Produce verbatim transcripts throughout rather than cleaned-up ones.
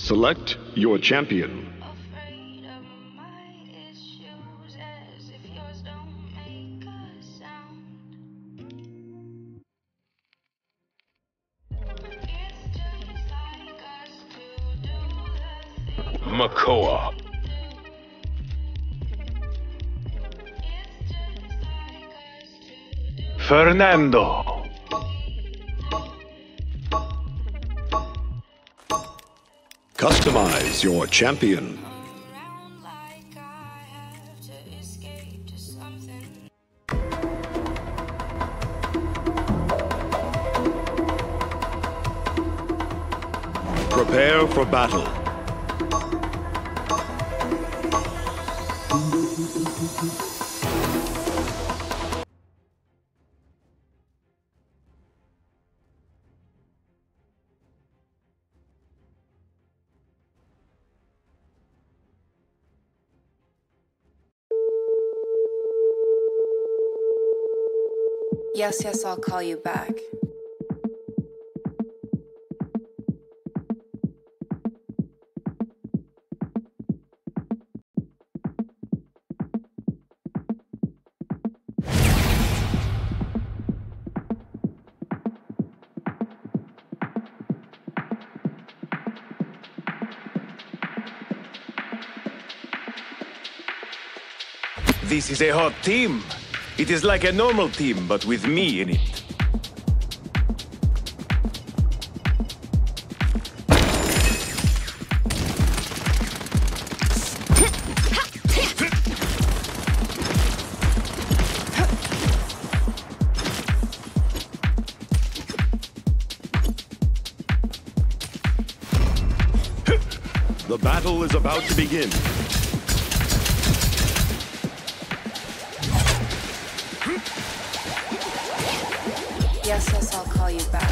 Select your champion. Afraid of my issues as if yours don't make a sound. It's just like us to do the thing. Makoa. It's just like us to do Fernando. Customize your champion. around like I have to escape to something. Prepare for battle. Yes, yes, I'll call you back. This is a hot team. It is like a normal team, but with me in it. The battle is about to begin. Yes, yes, I'll call you back.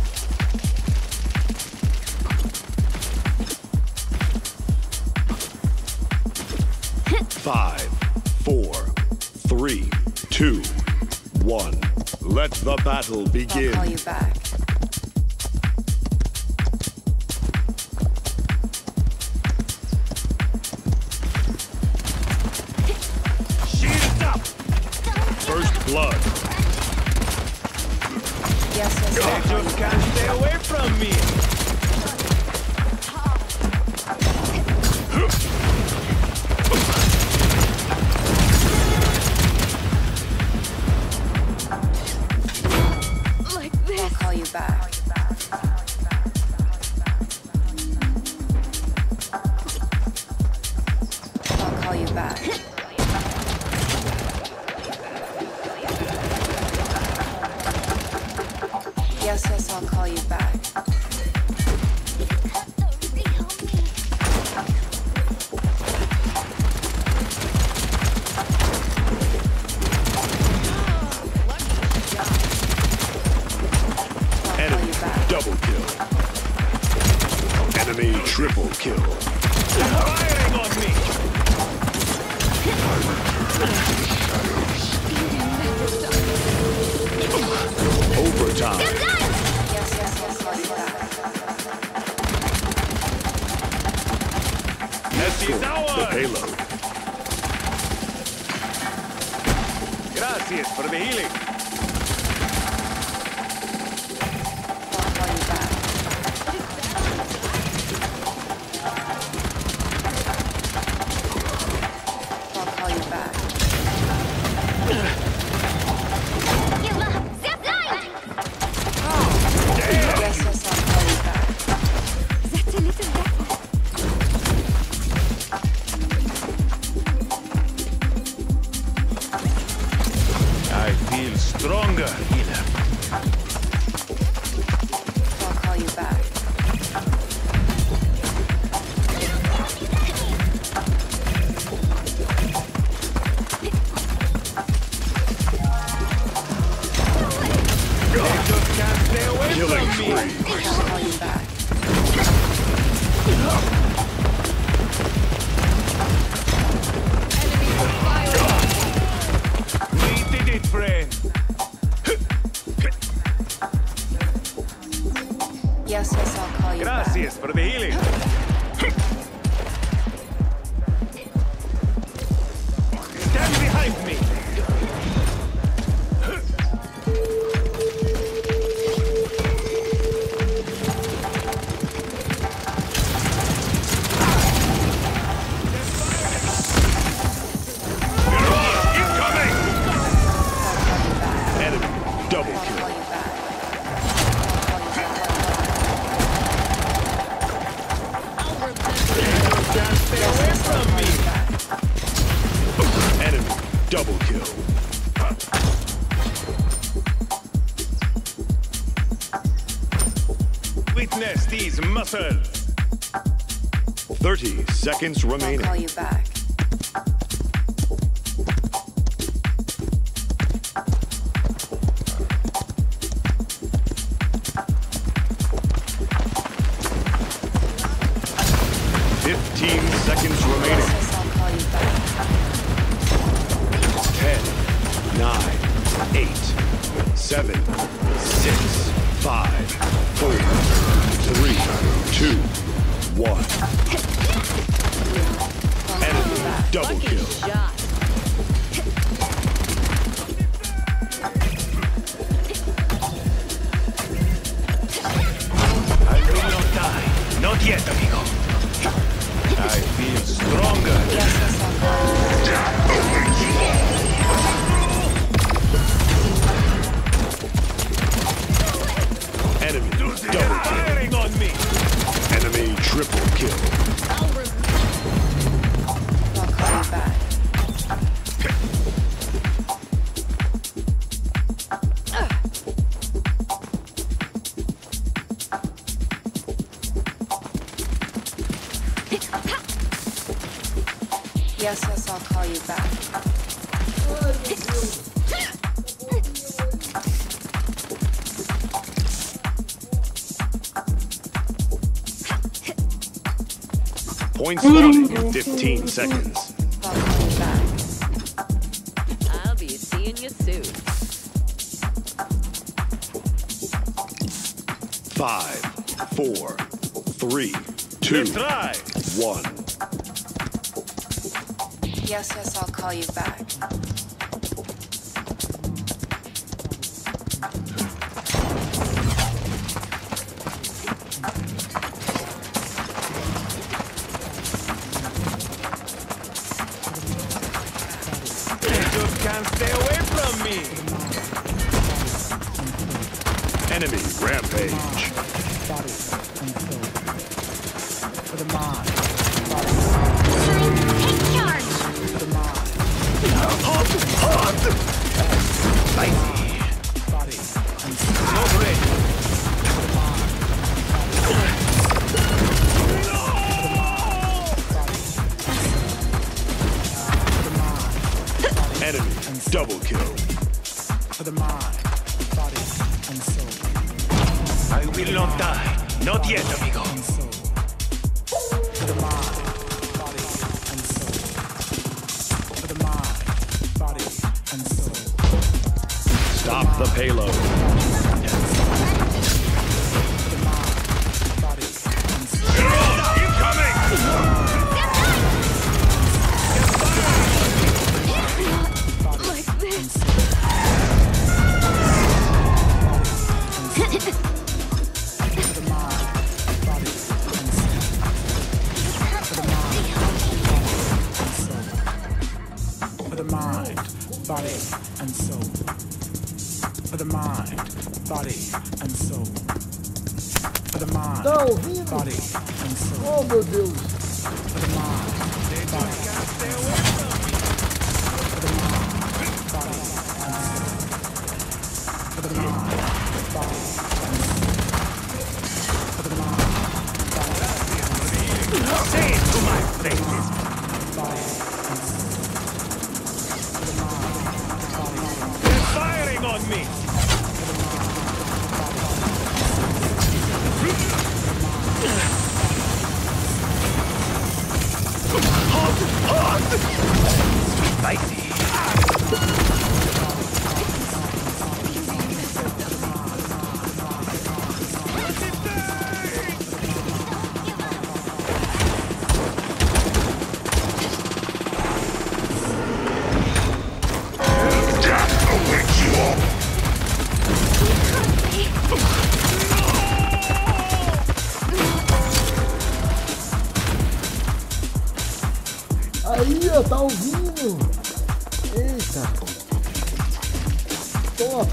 Five, four, three, two, one. Let the battle I'll begin. call you back. Shields up! First blood. Yes, yes, I'll They call just you back. can't stay away from me. I'll call you back. I'll call you back. Yes, yes, I'll call you back. I'll call Enemy you back. double kill. Enemy triple kill. Firing on me. Overtime. Yes, yes, I'll call you back. This is The ours. payload. Gracias for the healing. I'll call you back. I'll call you back. Yes, yes, I'll call you back. That's a little better. I feel stronger, healer. I'll call you back. They just can't stay away Killing from me. spree. I'll call you back. We did it, friend. yourself. thirty seconds I'll remaining. call you back. fifteen seconds remaining. Yes, yes, I'll call you back. ten, nine, eight, seven, six, five, four, three, two, one. I'll call you back. Double kill. Shot. I will not die. Not yet, amigo. I feel stronger. Yes, yes, I'll call you back. Enemy double kill. Firing on me. Enemy triple kill. I'll call you back. Yes, yes, I'll call you back. Points starting in fifteen seconds. I'll call you back. I'll be seeing you soon. Five, four, three, two, Let's try. one. Yes, yes, I'll call you back. You just can't stay away from me. Enemy rampage. Not ready. Enemy double kill. For the mind, body, and soul. I will not die. Not yet, amigo. And soul. For the mind, body, and soul. For the mind, body, and soul. Stop the payload. For the mind, body, and soul. Incoming! Like this. For the mind, body, and soul. For the mind, body, and soul. For the mind, body, and soul. For the mind, body, and soul. For the mind, Tá ouvindo? body, and soul. Oh, meu Deus. For the mind, body, for the mind, body, and soul. For the mind, body, and soul. For the mind, body, Say it to my face. body, and soul. For the mind, body, They're firing on me. Spicy. Aí, ó, tá ouvindo? Eita. Top.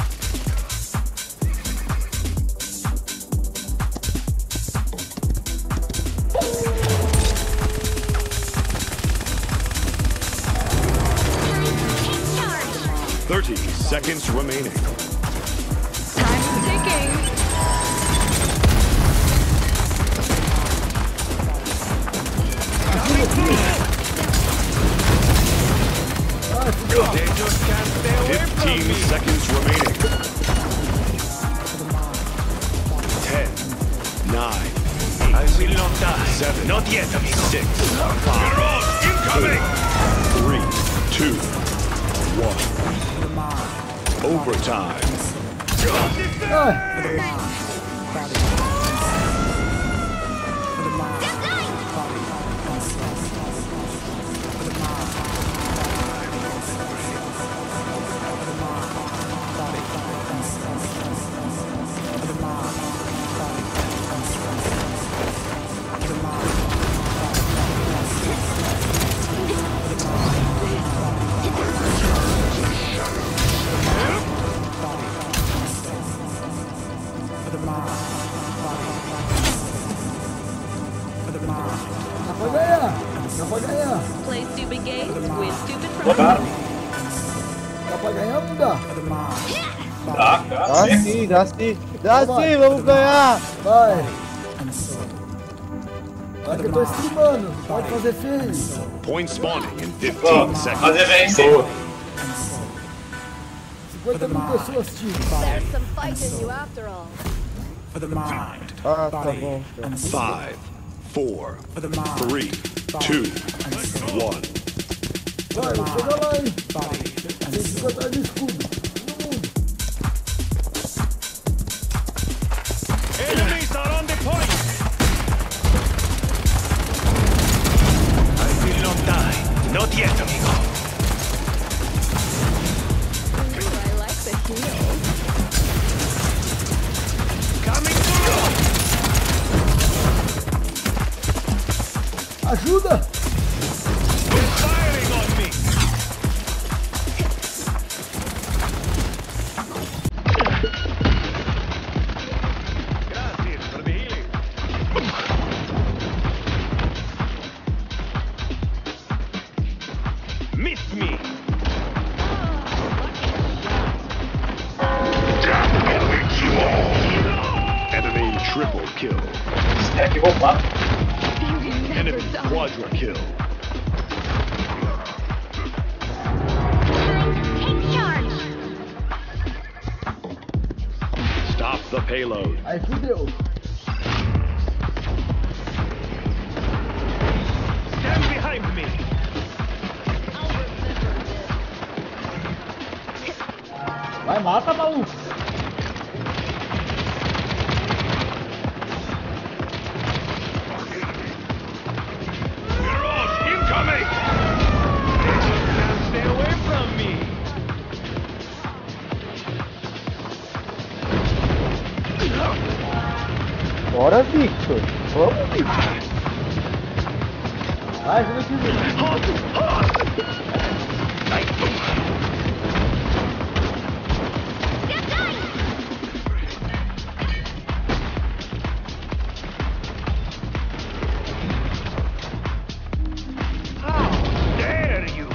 thirty seconds remaining. Time's ticking. Fifteen seconds remaining. Ten, nine, I will not die. seven, Not yet, amigo. six, five, Incoming! three, two, one. For the mind, Overtime. Ai, for the mind, body, and soul. For the mind, body, and soul. For the mind, body, and soul. For the mind, body, and soul. For the mind, body, and soul. For the mind, for the mind, body, for the mind, dá pra ganhar, dá pra ganhar. Play stupid games, win stupid prizes. Dá pra ganhar ou não dá? for the mind, Dá, dá sim, dá sim. Dá sim, vamos ganhar. Vai, and soul. vai que eu tô streamando, pode fazer feio. Point spawning in Ó, fifteen seconds. fazer vencer. cinquenta mil pessoas assistindo. There's some fight in you after all. For the mind, Ah, tá body, bom. and soul. Five, four, For the mind, three, body, two, and soul. one. Vai, chega lá, hein. Body, and Tem que soul. botar de escudo. Todo mundo. Enemies are on the point! I will not die. Not yet, amigo. Ooh, I like the heels. Coming through! Ajuda! They're firing on me! Gracias for the healing. Miss me! Enemy triple kill. É que roubar. You never Enemy die. quadra kill. Take charge. Stop the payload. Aí fudeu. Stand behind me! Vai, mata, maluco. Mirage incoming! Can't stay away from me! Bora, Victor. Vamos, Victor. Vai, ajuda aqui, Vitor. How dare you!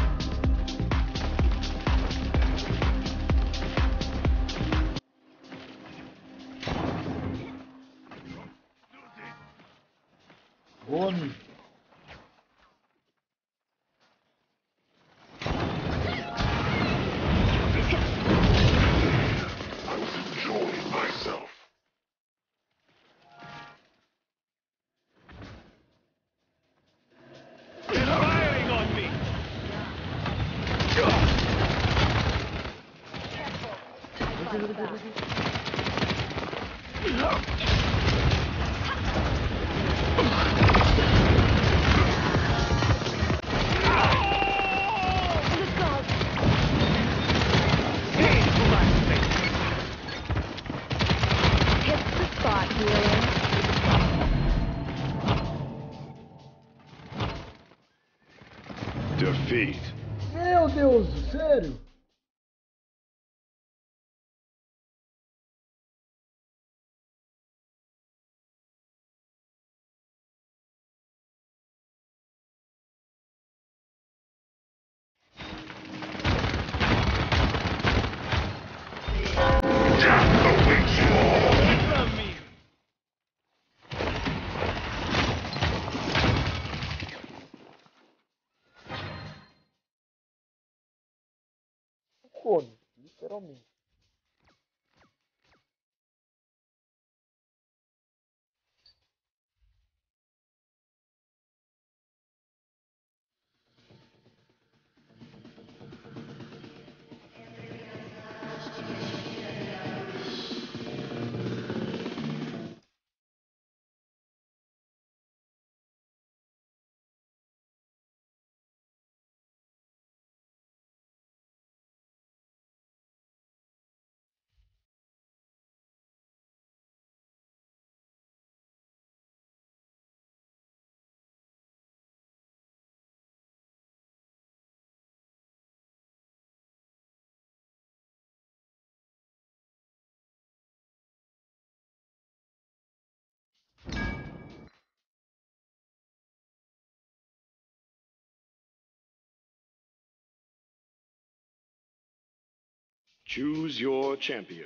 Boa, amigo. They're firing on me! Hit the spot, healer. Defeat. Meu Deus, sério? cone, literalmente. Choose your champion.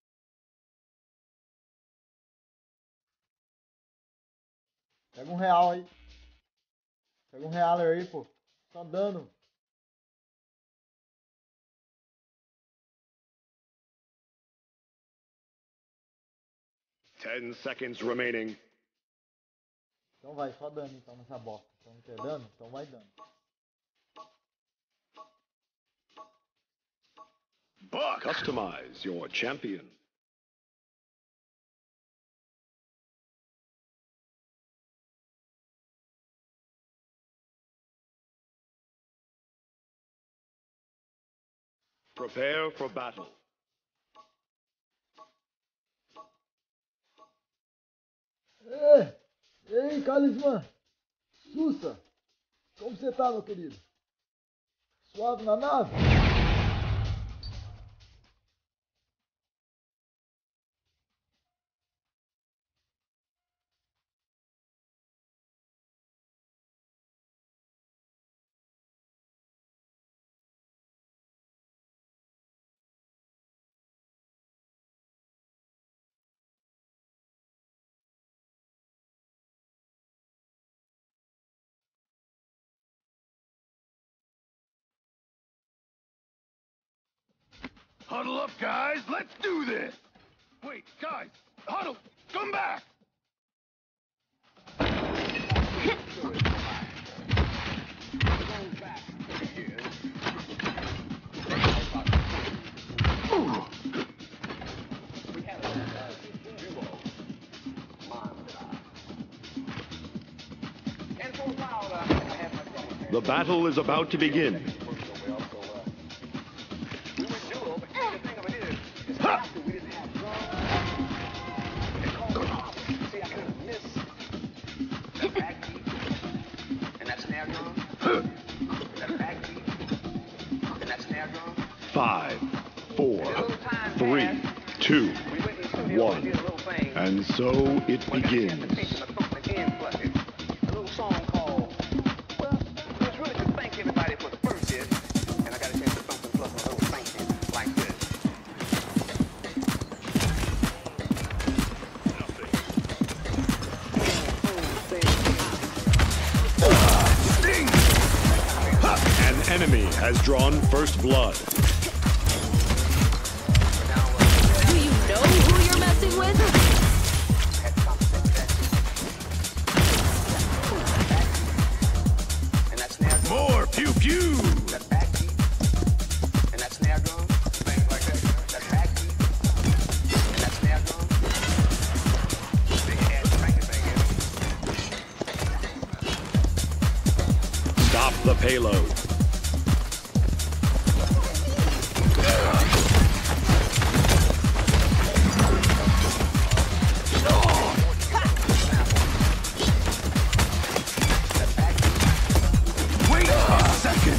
Pega um real aí. Pega um real aí, pô. Só dano. Ten seconds remaining. Então vai, só dano então nessa bosta. Então não quer dano? Então vai dano. Buck. Customize your champion. Prepare for battle. Ei, ei, Calisman. Sussa. Como você tá, meu querido? Suave na nave? Huddle up, guys. Let's do this. Wait, guys. Huddle. Come back. The battle is about to begin. Five, four, three, two, one. And so it begins. An enemy has drawn first blood. Do you know who you're messing with? More pew pew. Stop the payload. Wait a second.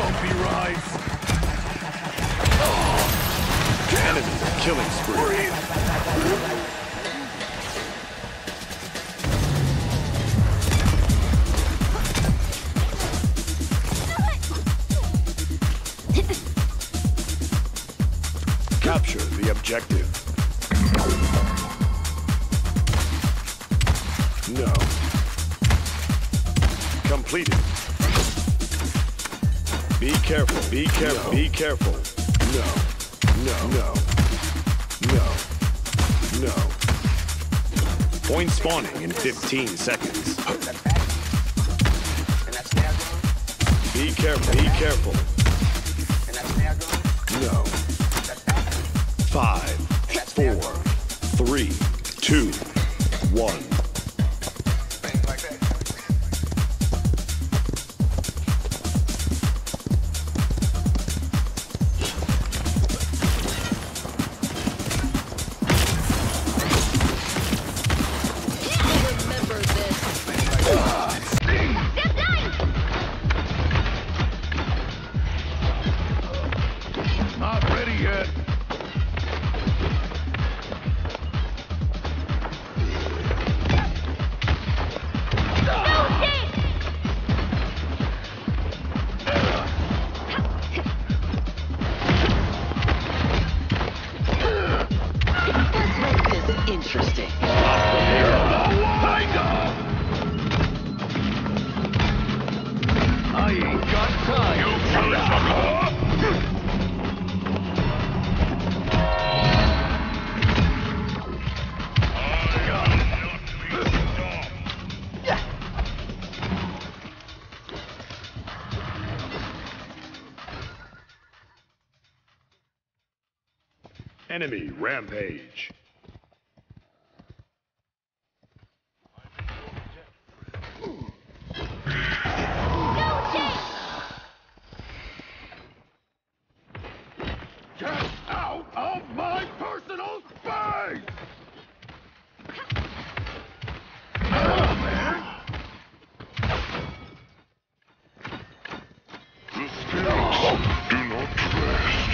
bumpy ride. Enemy killing spree. Capture the objective. No. Completed. Be careful, be careful, no. Be careful. No. No. No. No. No. Point spawning in fifteen seconds. Be careful, be careful. No. Five, four, three, two, one. Not ready yet. Interesting. I ain't got time. You Enemy rampage. Get out of my personal space! Oh, man! The spirits do not rest.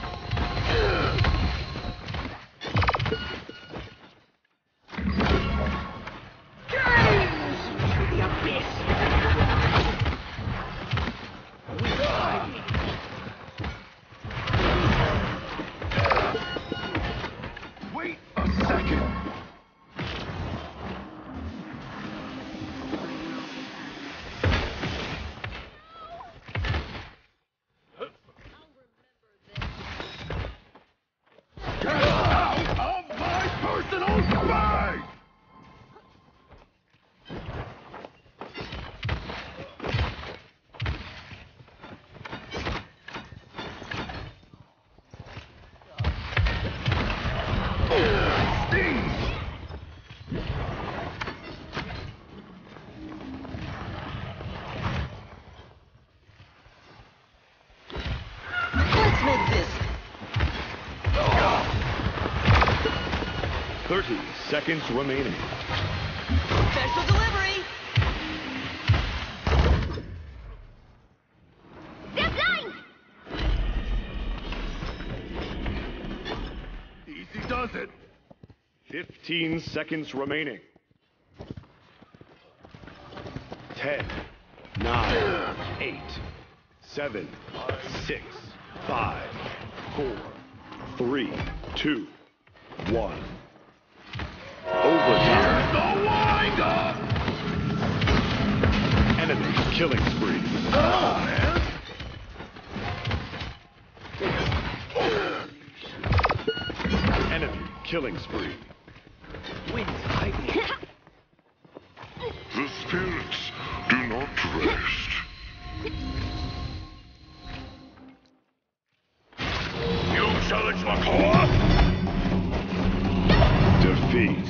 Wait a second. Get out of my personal space! Sting! Let's make this. Thirty seconds remaining. Special delivery. Easy does it. Fifteen seconds remaining. Ten, nine, eight, seven, six, five, four, three, two, one. Overtime. The wind up! Enemy killing spree. Oh, man! Enemy killing spree. The spirits do not rest. You challenge my core? Defeat.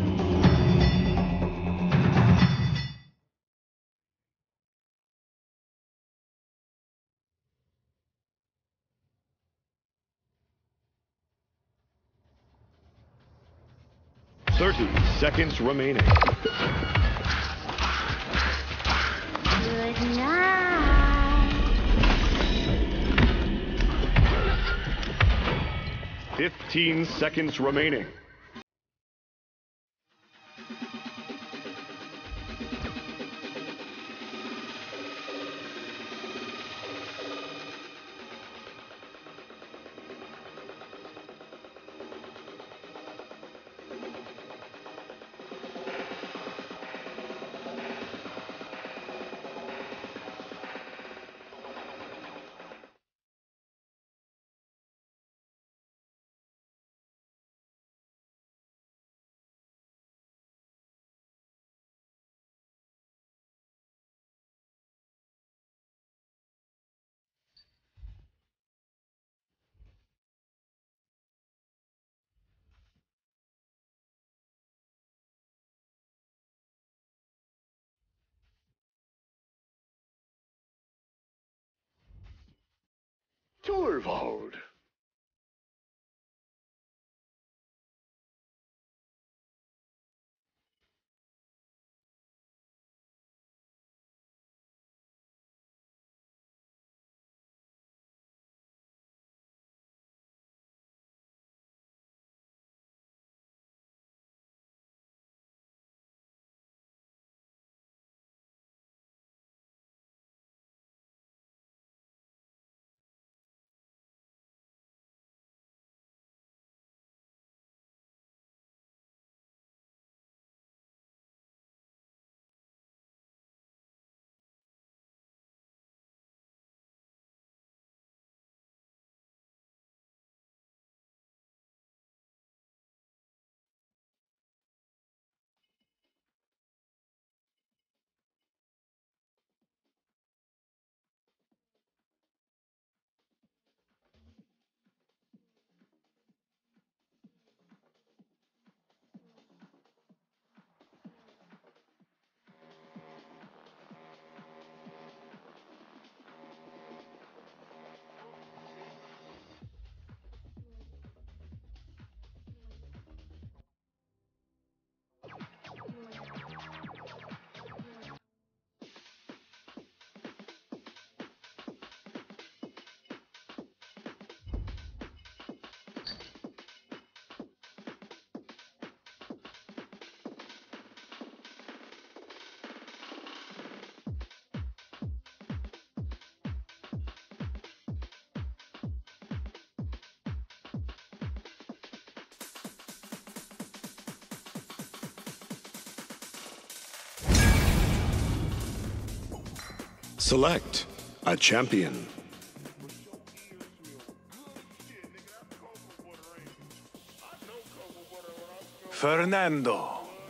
Thirty seconds remaining. Good night. Fifteen seconds remaining. Torvald. Select a champion. Fernando.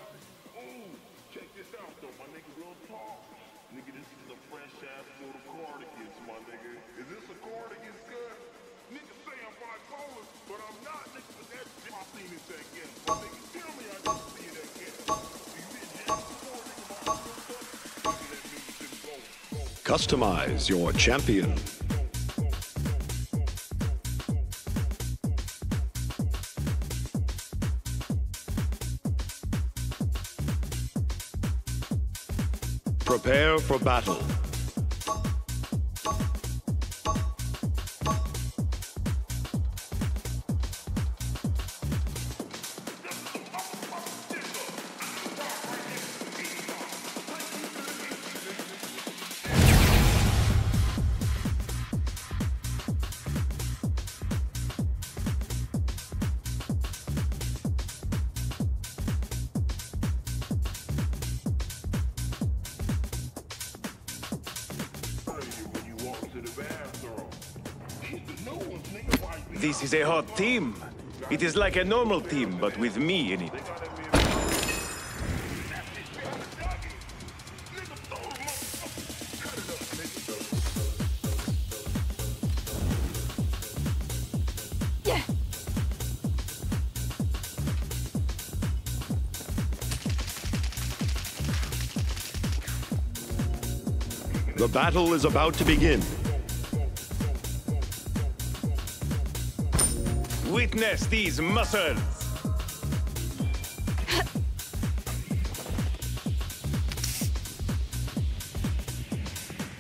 Customize your champion. Prepare for battle. This is a hot team. It is like a normal team, but with me in it. The battle is about to begin. Witness these muscles!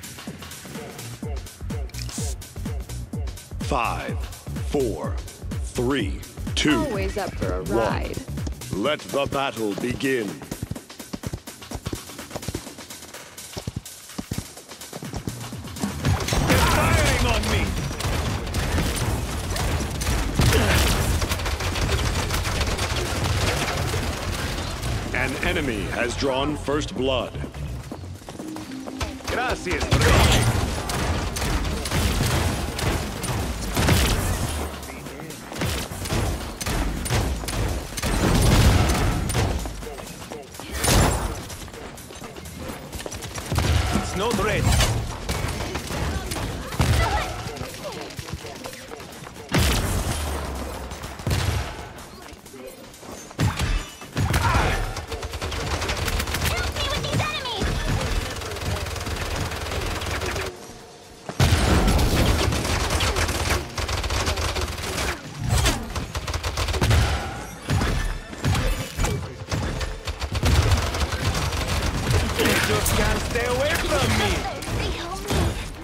Five, four, Three, two, Always up for a one. ride. Let the battle begin. They're firing on me! An enemy has drawn first blood. Gracias, Rey. It's not ready. They just can't stay away from me!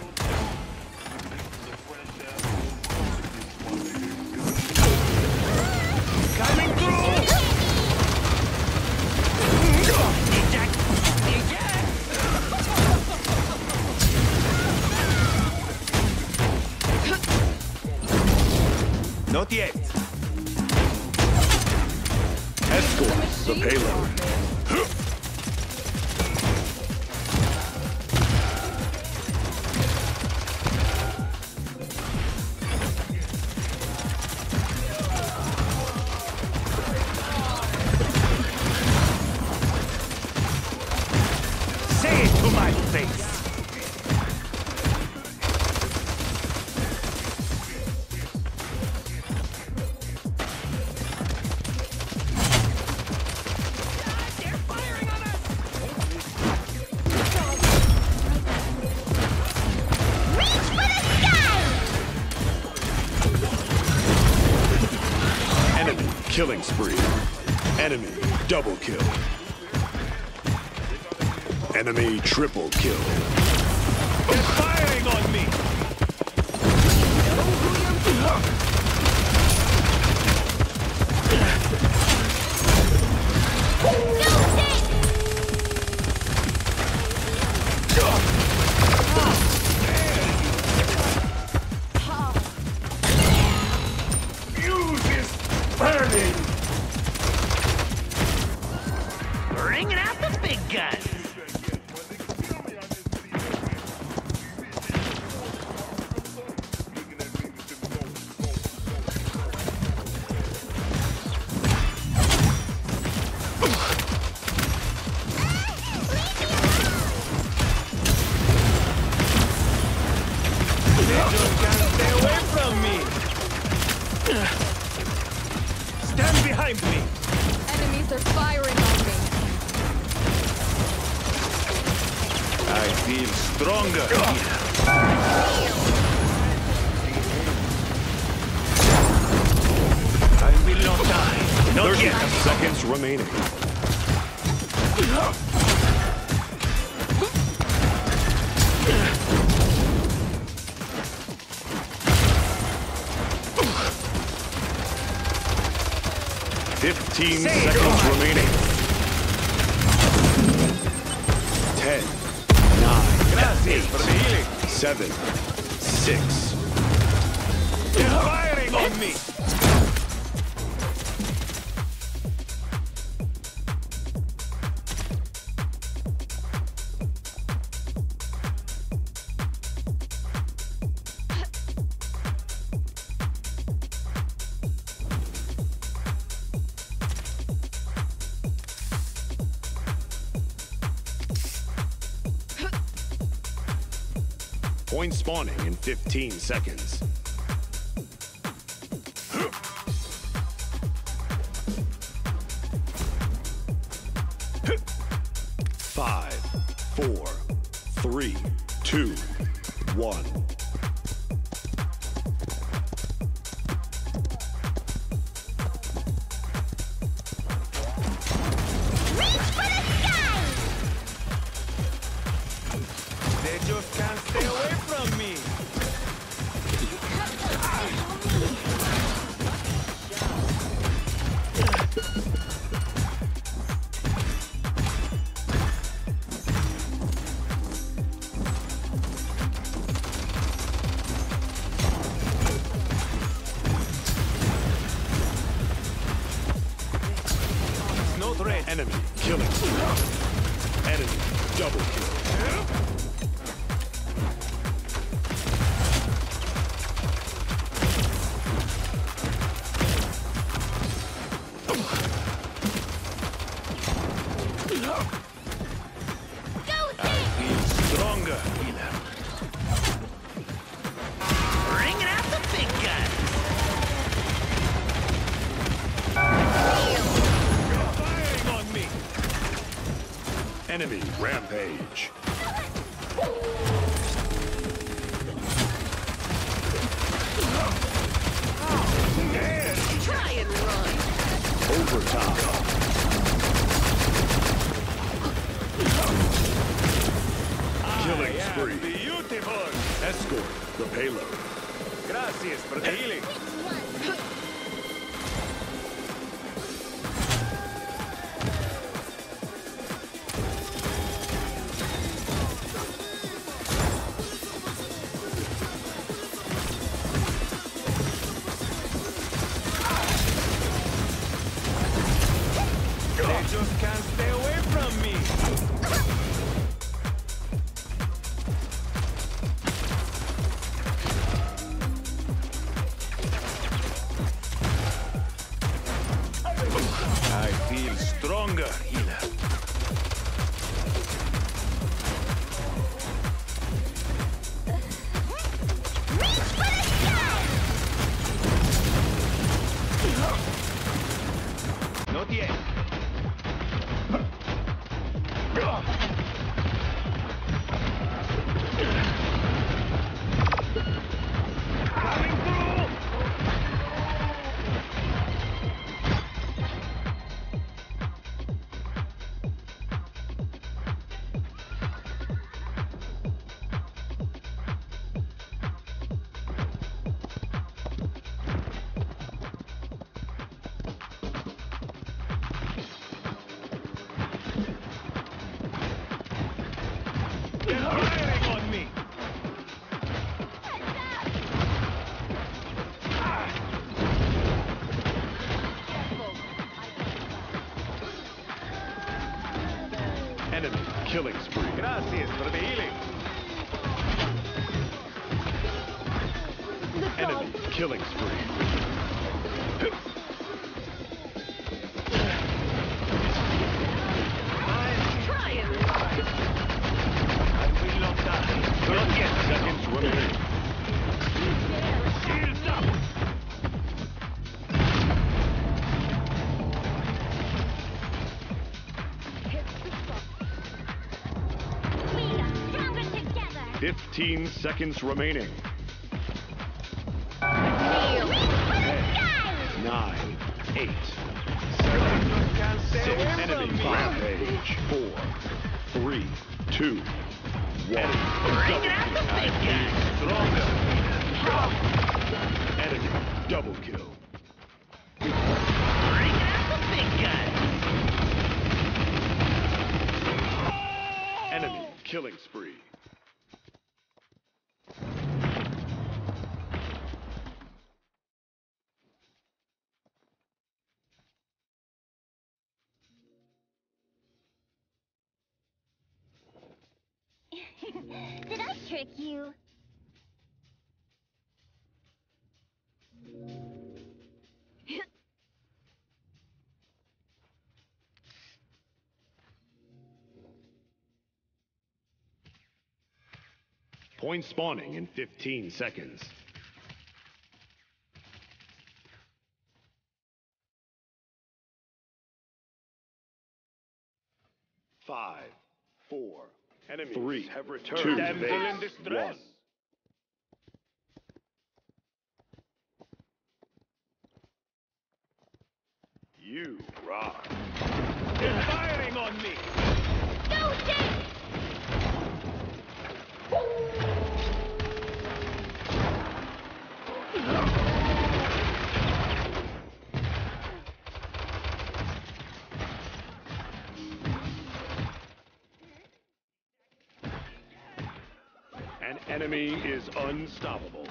Coming through! Eject! Eject! Not yet. Escort the payload. Say it to my face! They're firing on us! Reach for the sky! Enemy killing spree. Enemy double kill. Enemy triple kill. They're firing on me! Fuse is burning! Bringing out the big guns. They just can't stay away from me! Stand behind me! Enemies are firing on me. I feel stronger here. I will not die. Not thirty yet. seconds remaining. Fifteen Say it. seconds remaining. Ten, nine, Gracias for the healing. seven, six. They're firing on me! Point spawning in fifteen seconds. Five, four, three, two, one. They just can't stay away from me! killing. Enemy double kill. Stronger, healer. Bringing out the big guns. You're firing on me. Enemy rampage. Try and run. Overtime. Killing spree. Beautiful. Escort the payload. Gracias for the healing. They just can't stay away from me. I feel stronger, healer. Not yet. Coming through! They're firing on me! Enemy killing spree. Gracias for the healing. Enemy killing spree. Try and run. I will not die. thirty seconds remaining. Shields up! Fifteen seconds remaining. Nine, eight, seven, six. Enemy rampage. Four, three, two, one. Bringing out the big guns. Stronger. Enemy double kill. Bringing out the big guns. Enemy killing spree. Did I trick you? Point spawning in fifteen seconds. Five, four, Enemies three, have returned. two, Damsel in distress. one. You rock. They're firing on me. An enemy is unstoppable.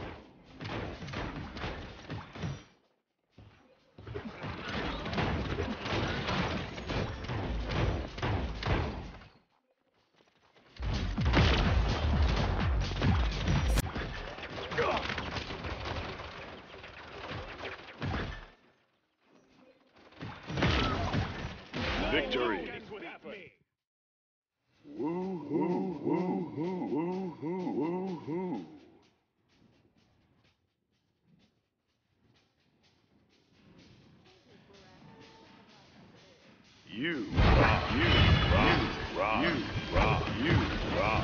Victory. Woo hoo woo hoo woo hoo woo hoo. You rock, you rock, you rock, you rock.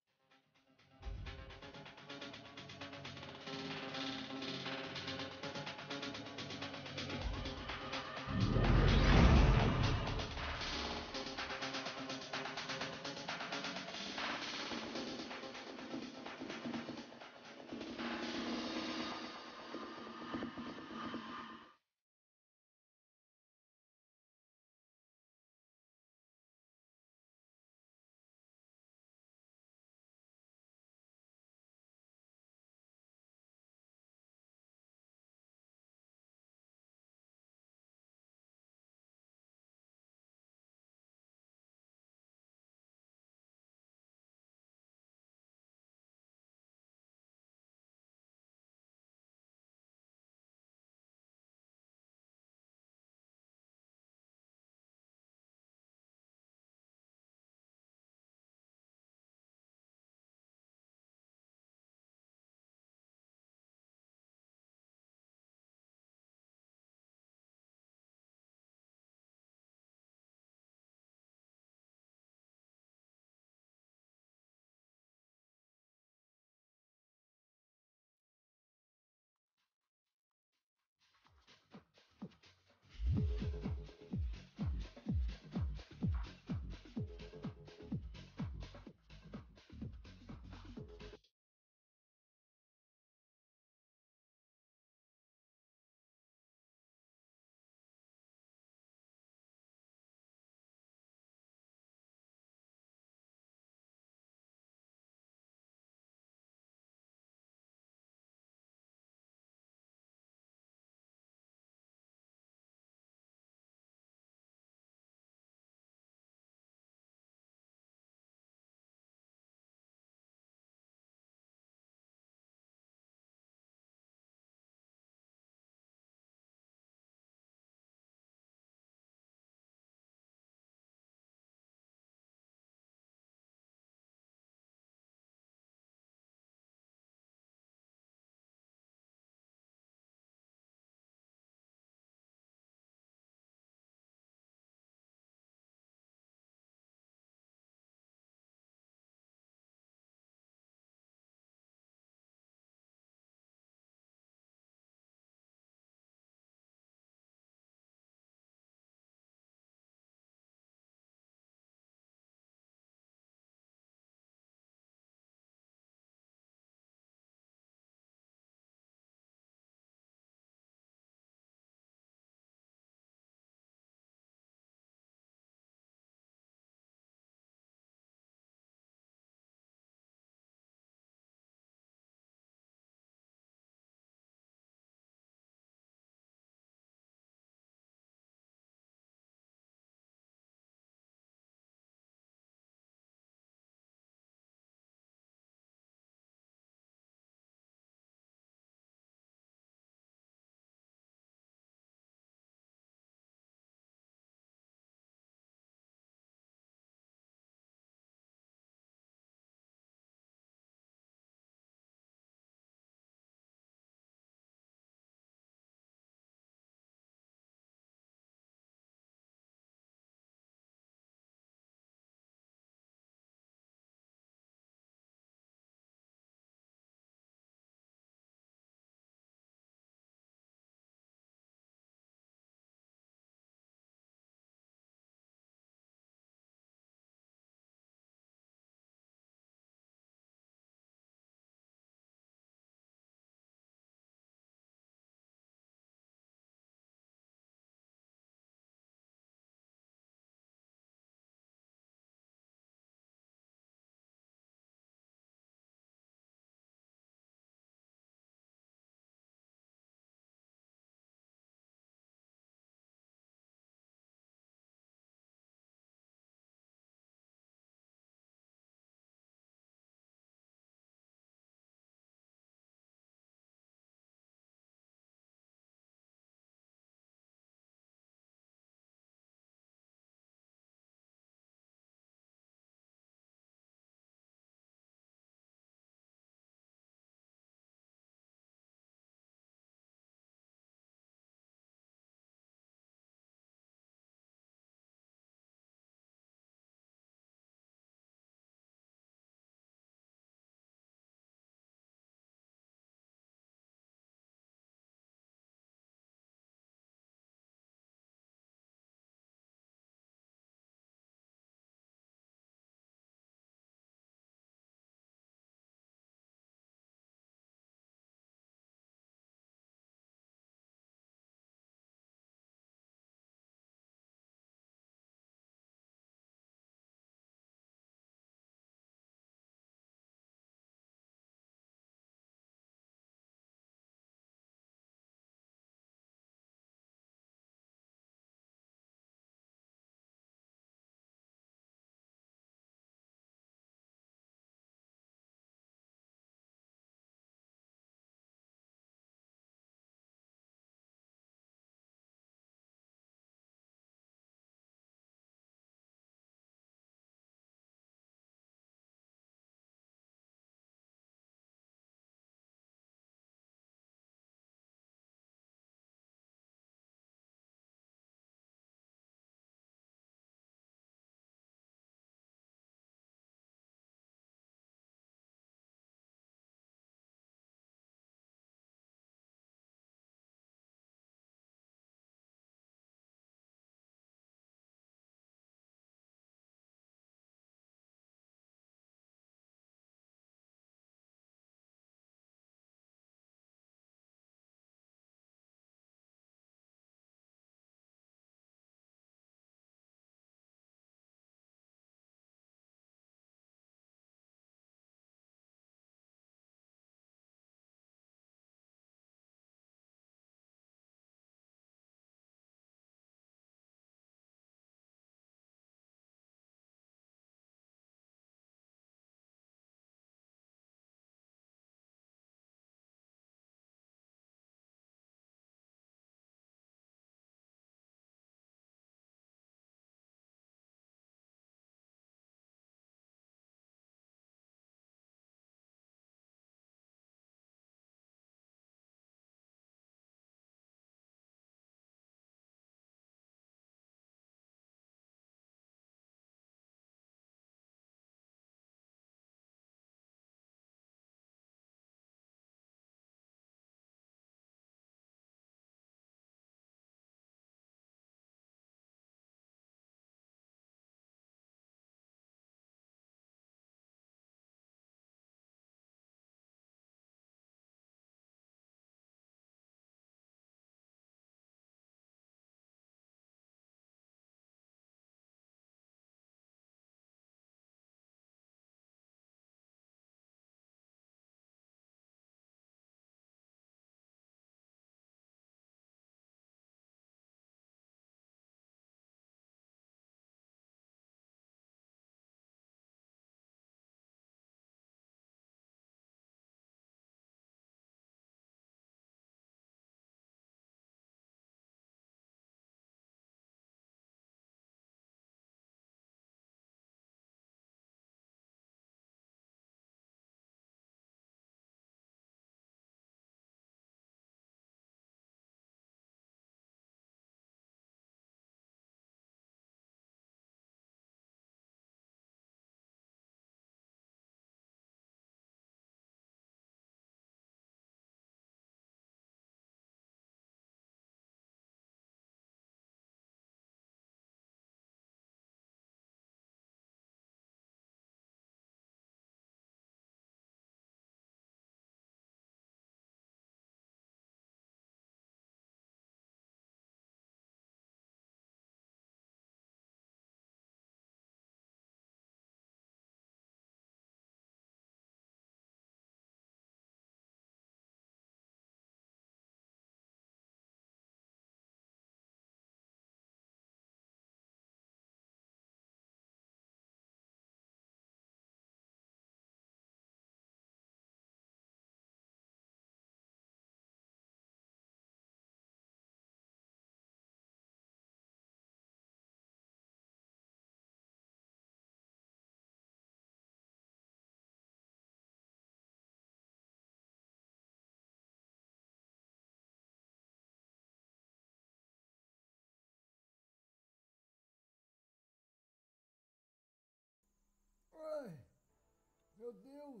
Meu Deus!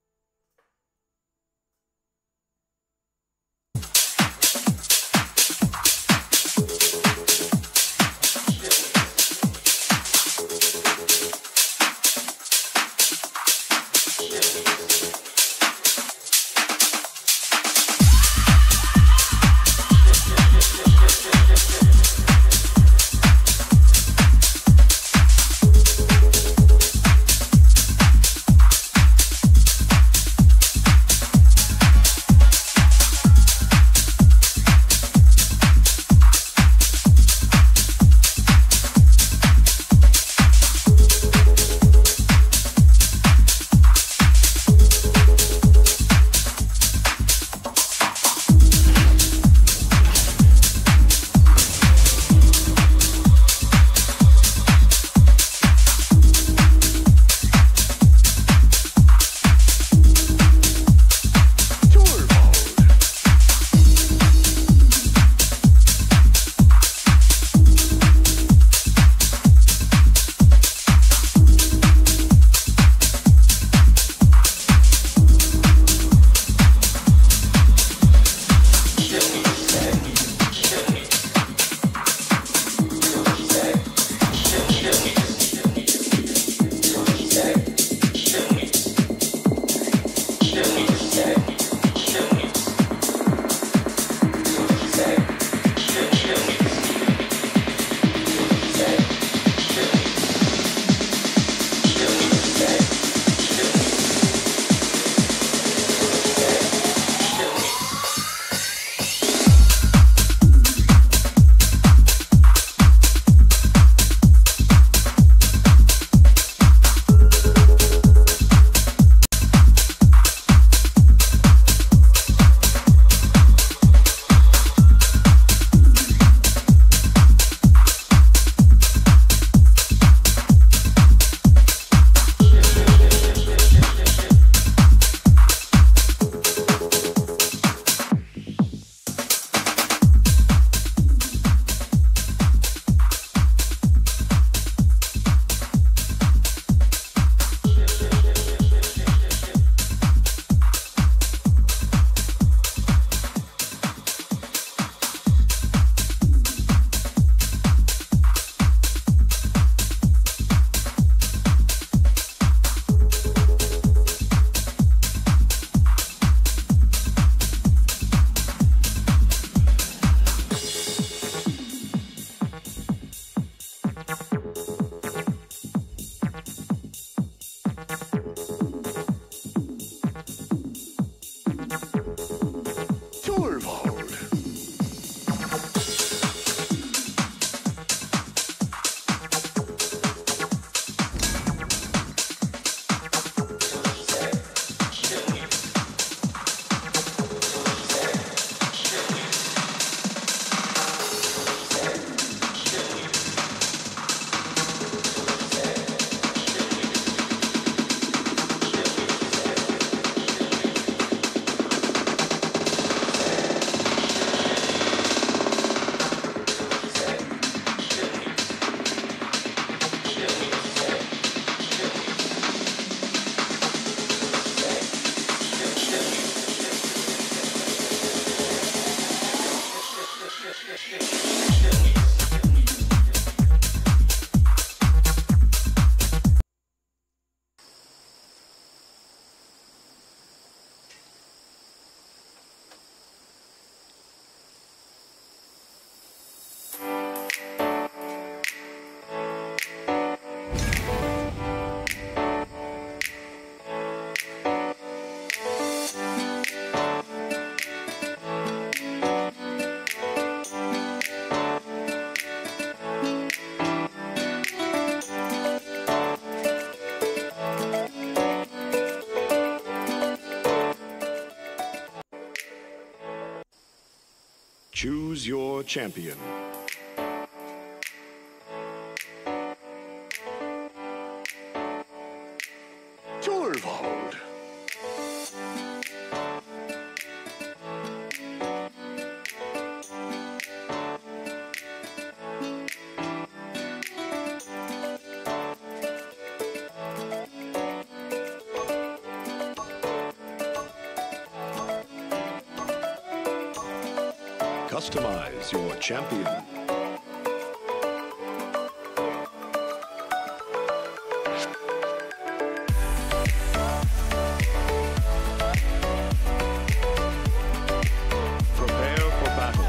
Choose your champion. Torvald. Customize your champion. Prepare for battle.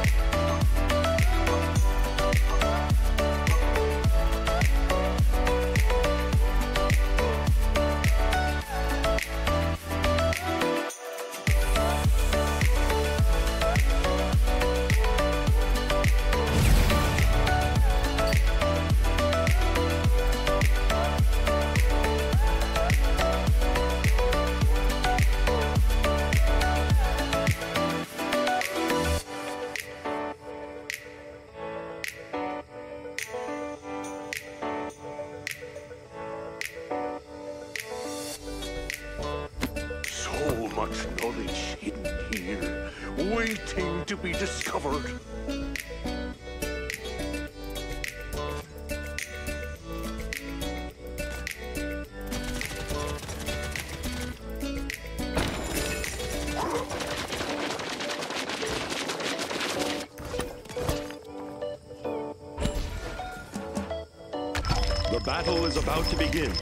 So much knowledge hidden here, waiting to be discovered. The battle is about to begin.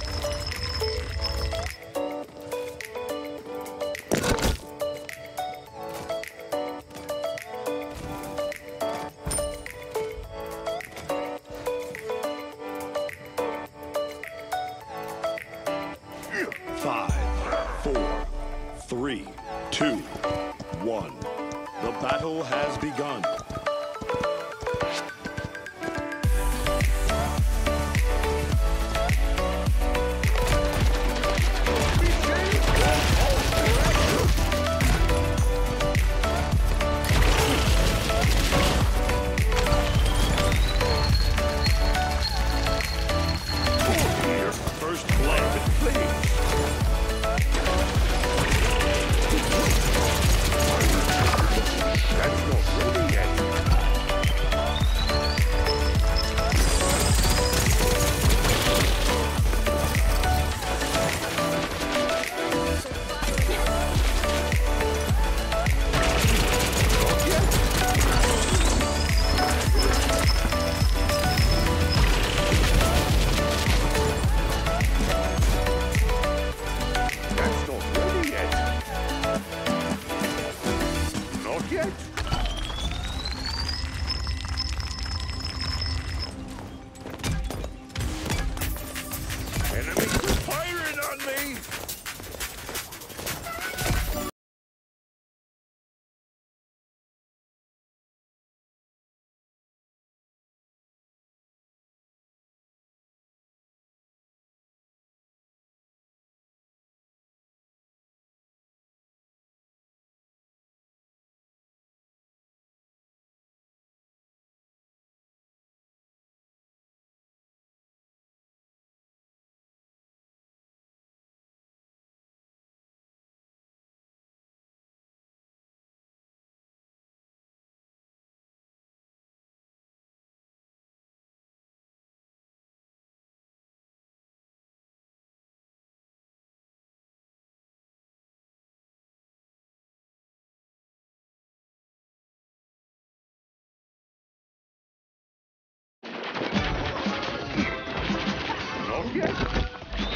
Five, four, three, two, one. The battle has begun. First blood, please. That's not ready yet. That's not ready yet. Not yet. Enemies are firing on me. Not yet.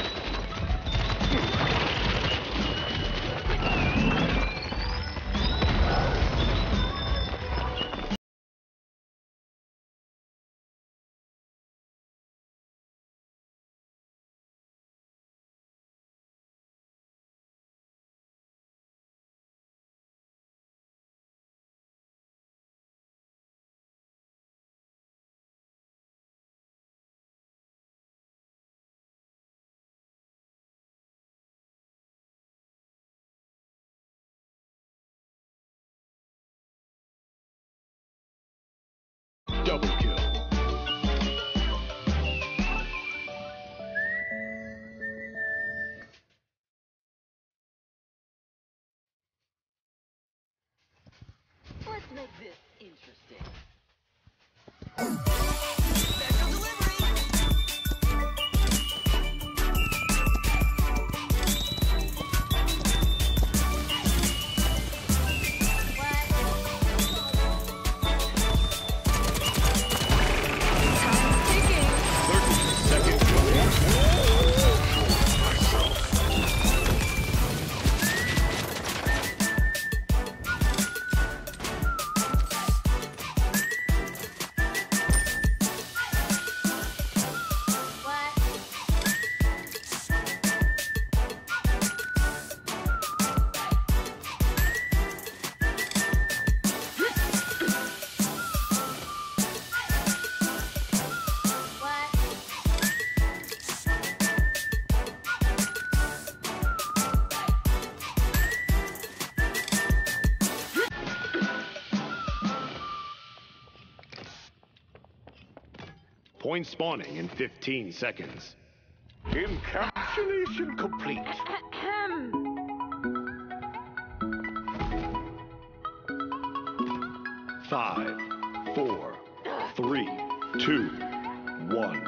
Double kill. Let's make this interesting. Special delivery. Point spawning in fifteen seconds. Encapsulation complete. Five, four, three, two, one.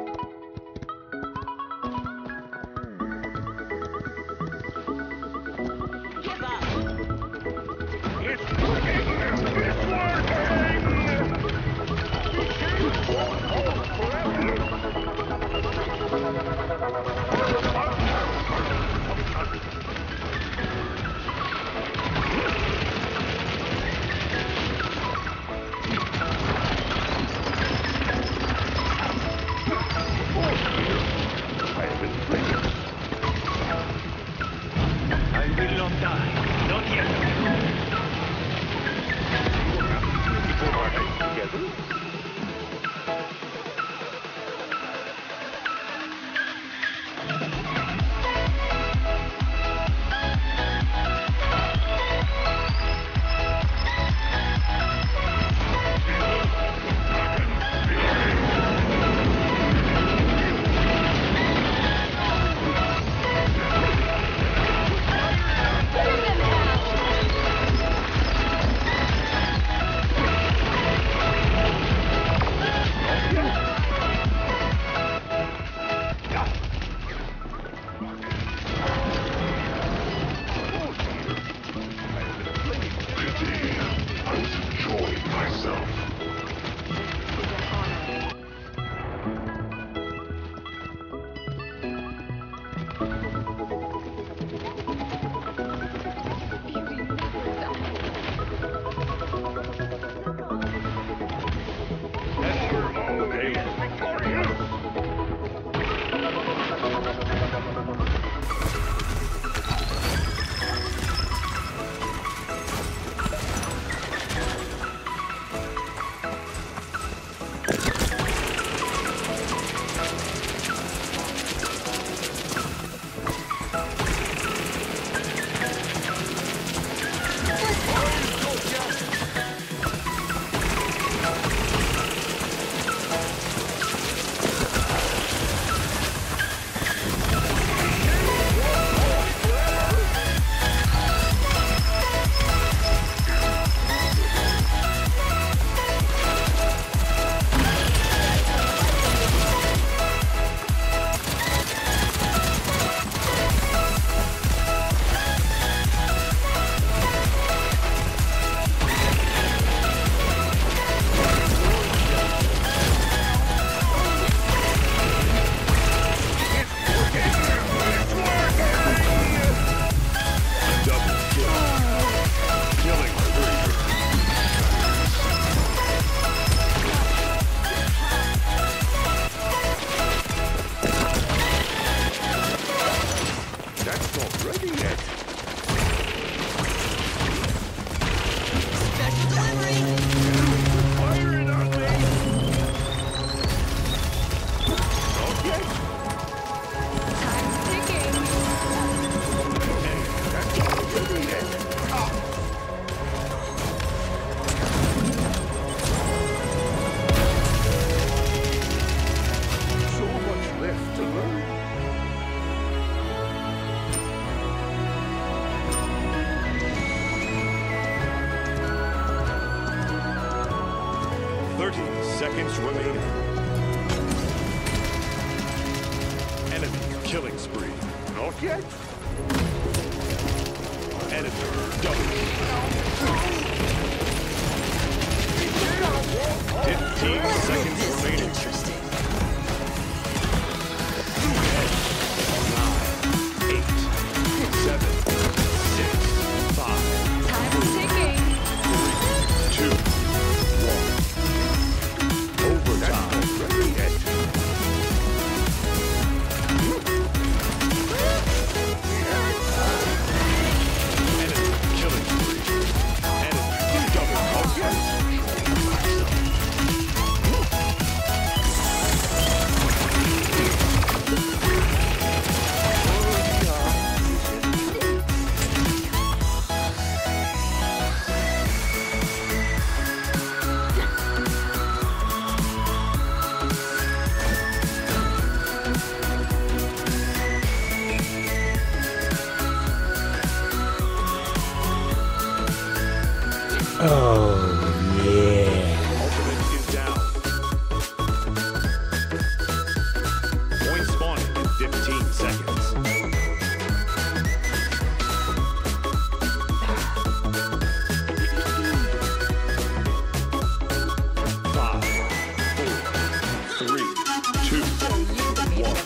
Seconds remaining. Enemy killing spree. Not yet. Enemy double. Fifteen seconds remaining. Nine, eight, seven, six, five. Time is ticking. Three, two, one. Overtime. Enemy killing spree. Enemy double. Oh, yeah. Ultimate is down. Point spawning in fifteen seconds. Five, four, three, two, one.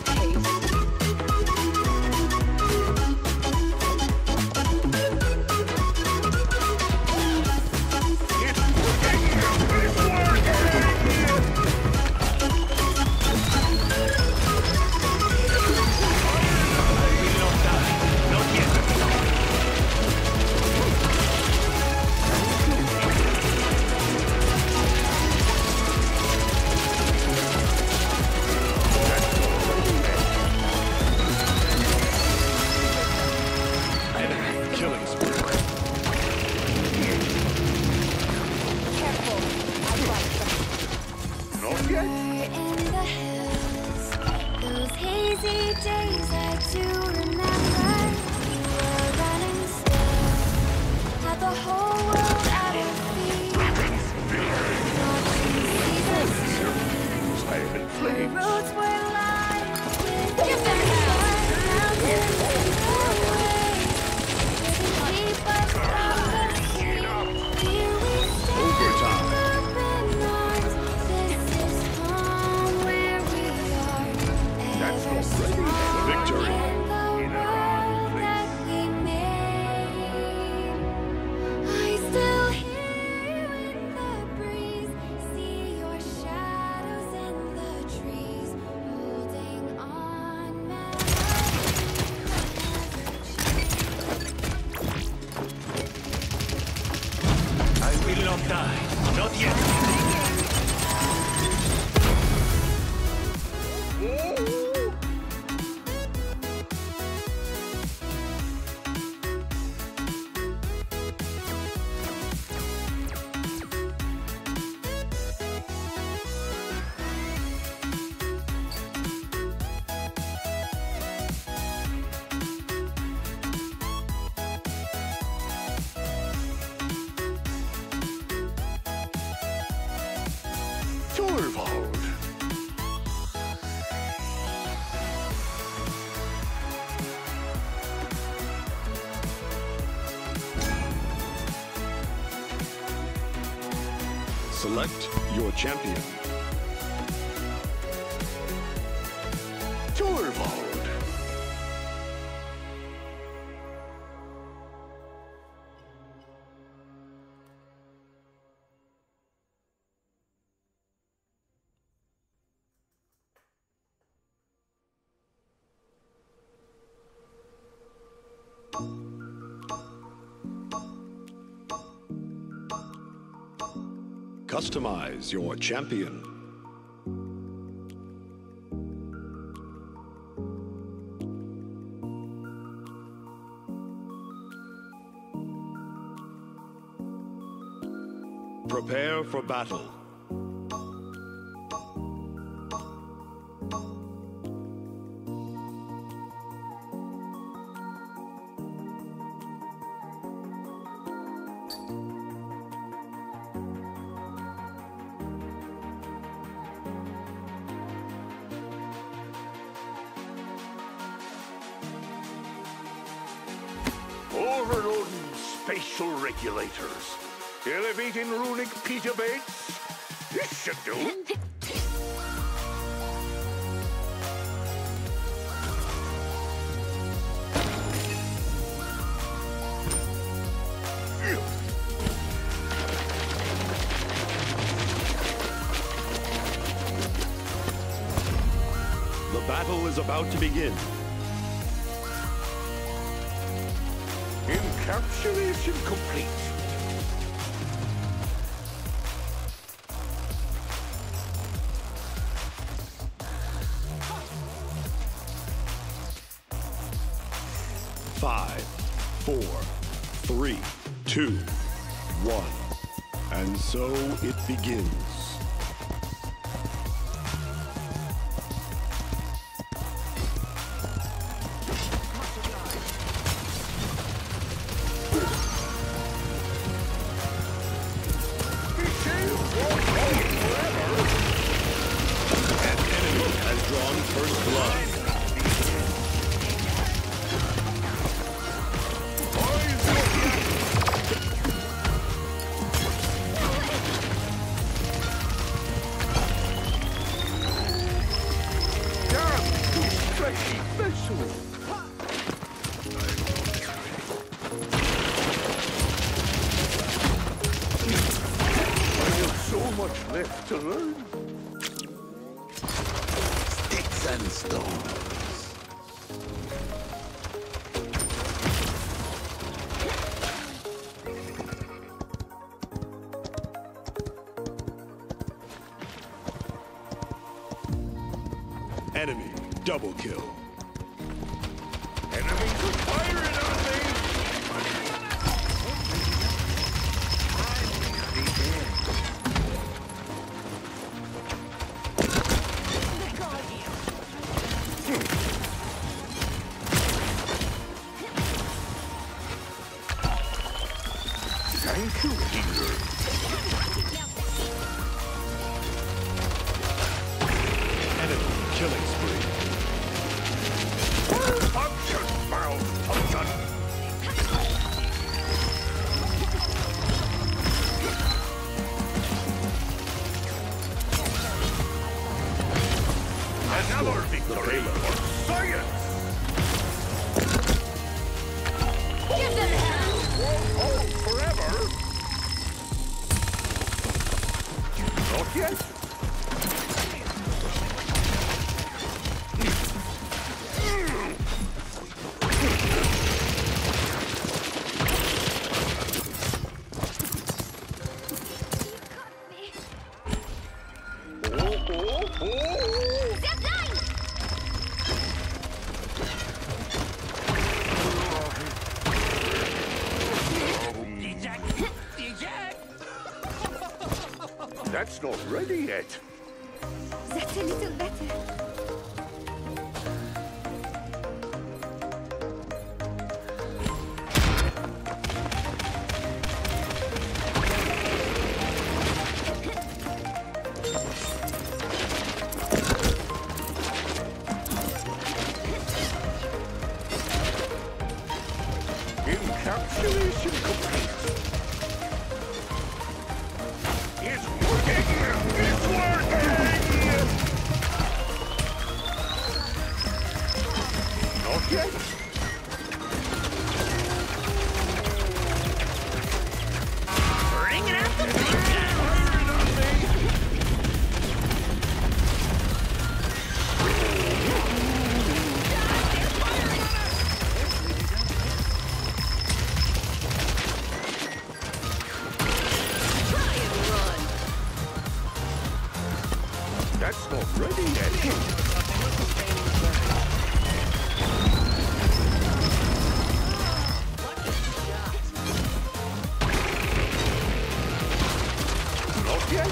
Torvald. Select your champion. Torvald. Customize your champion. Prepare for battle. Overloading spatial regulators. Elevating runic petabytes. This should do. The battle is about to begin. Encapsulation complete. Five, four, three, two, one. And so it begins. to learn. Sticks and stones. Enemy double kill. Enemies are firing on me! Thank you, healer. Enemy killing spree. Function, malfunction! Another victory for science! Give them hell! Won't hold forever! Not yet! That's not ready yet. That's a little better. Encapsulation complete. It's working! It's working! Not yet. Bring it out the Firing on me! Try and run. That's not ready yet. Not yet.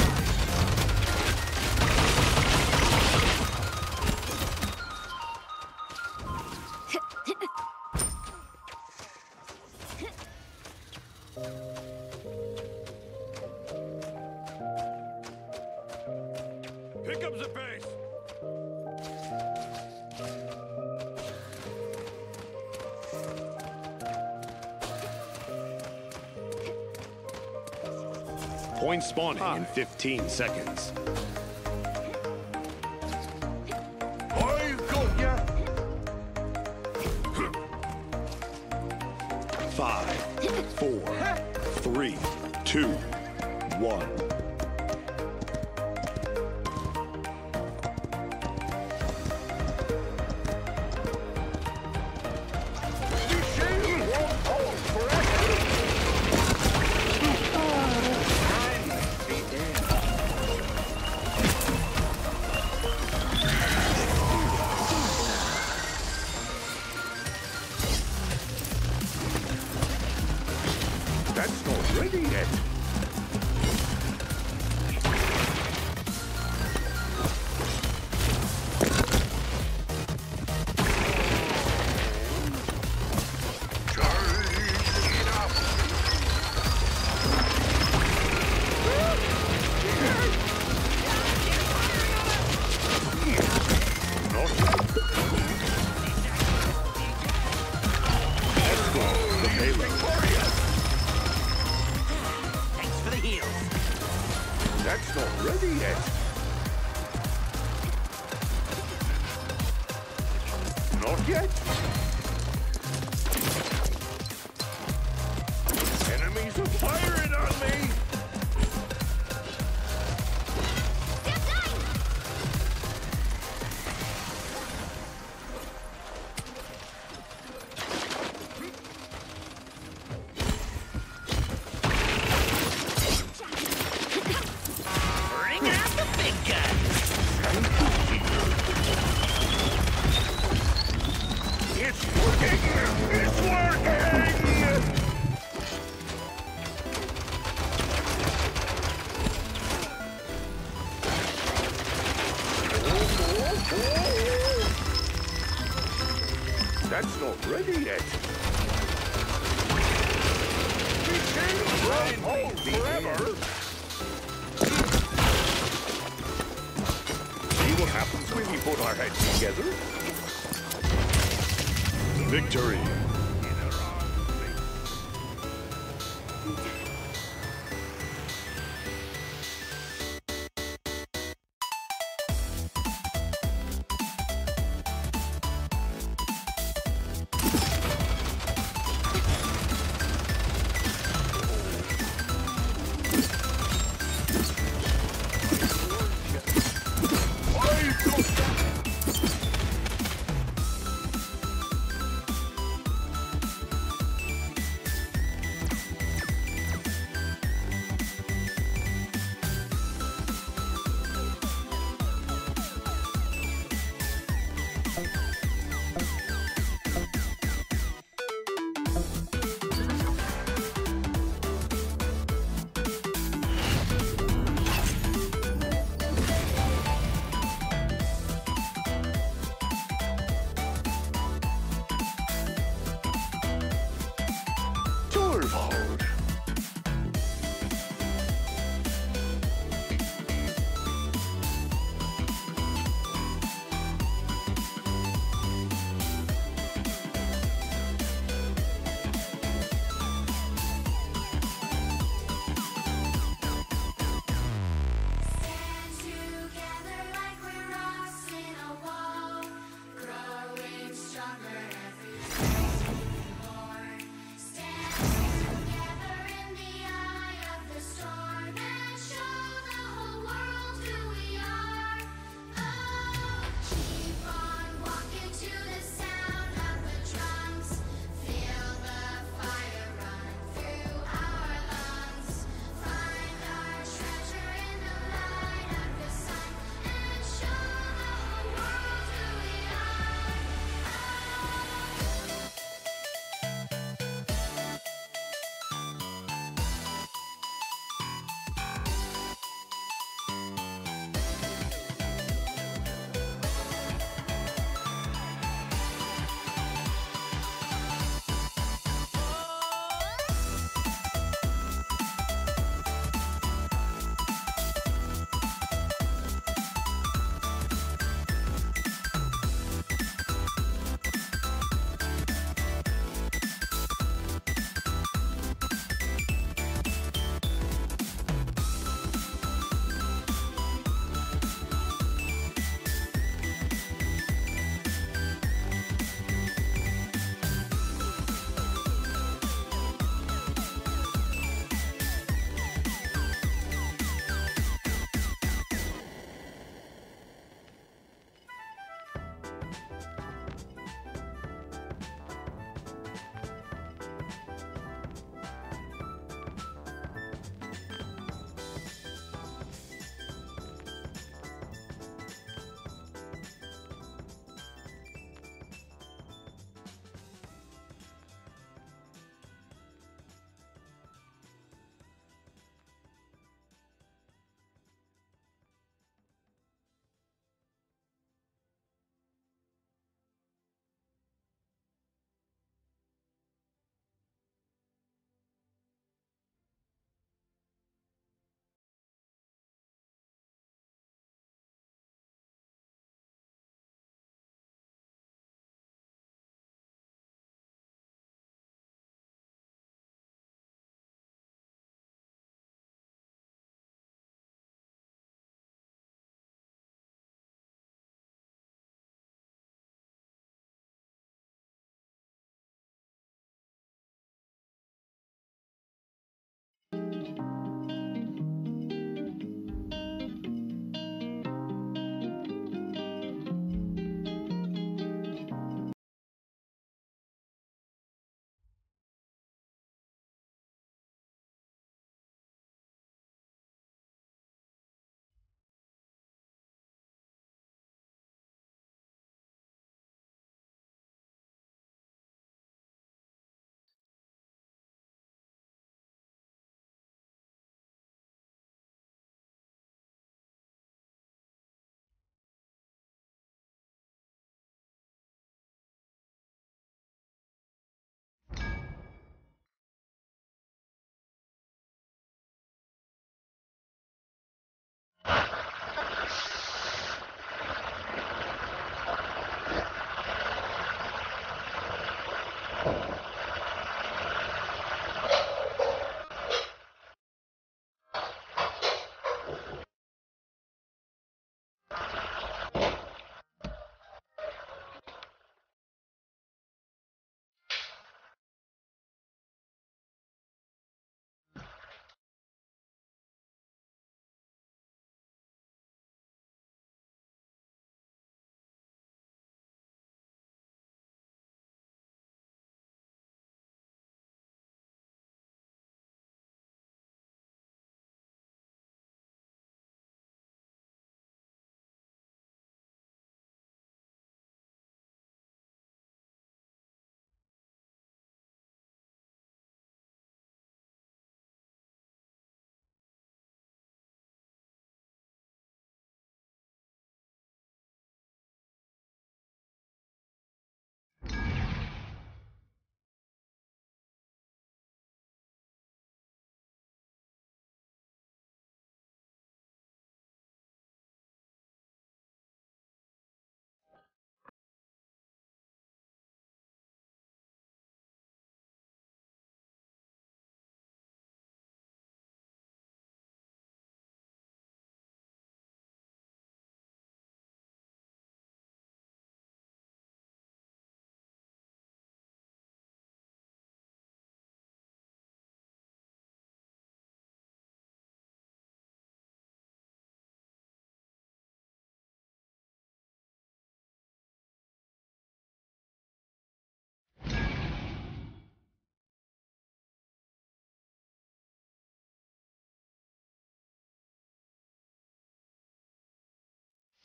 Pick up the pace. Point spawning in fifteen seconds. I've got ya. Five, four, three, two, one. The shield won't hold forever. That's not ready yet. Charge it up. Not yet. Let's go. The payload. That's not ready yet. Not yet. Enemies are firing on me. It's working! It's working! That's not ready yet. We can't run home forever. See what happens when we put our heads together? Victory.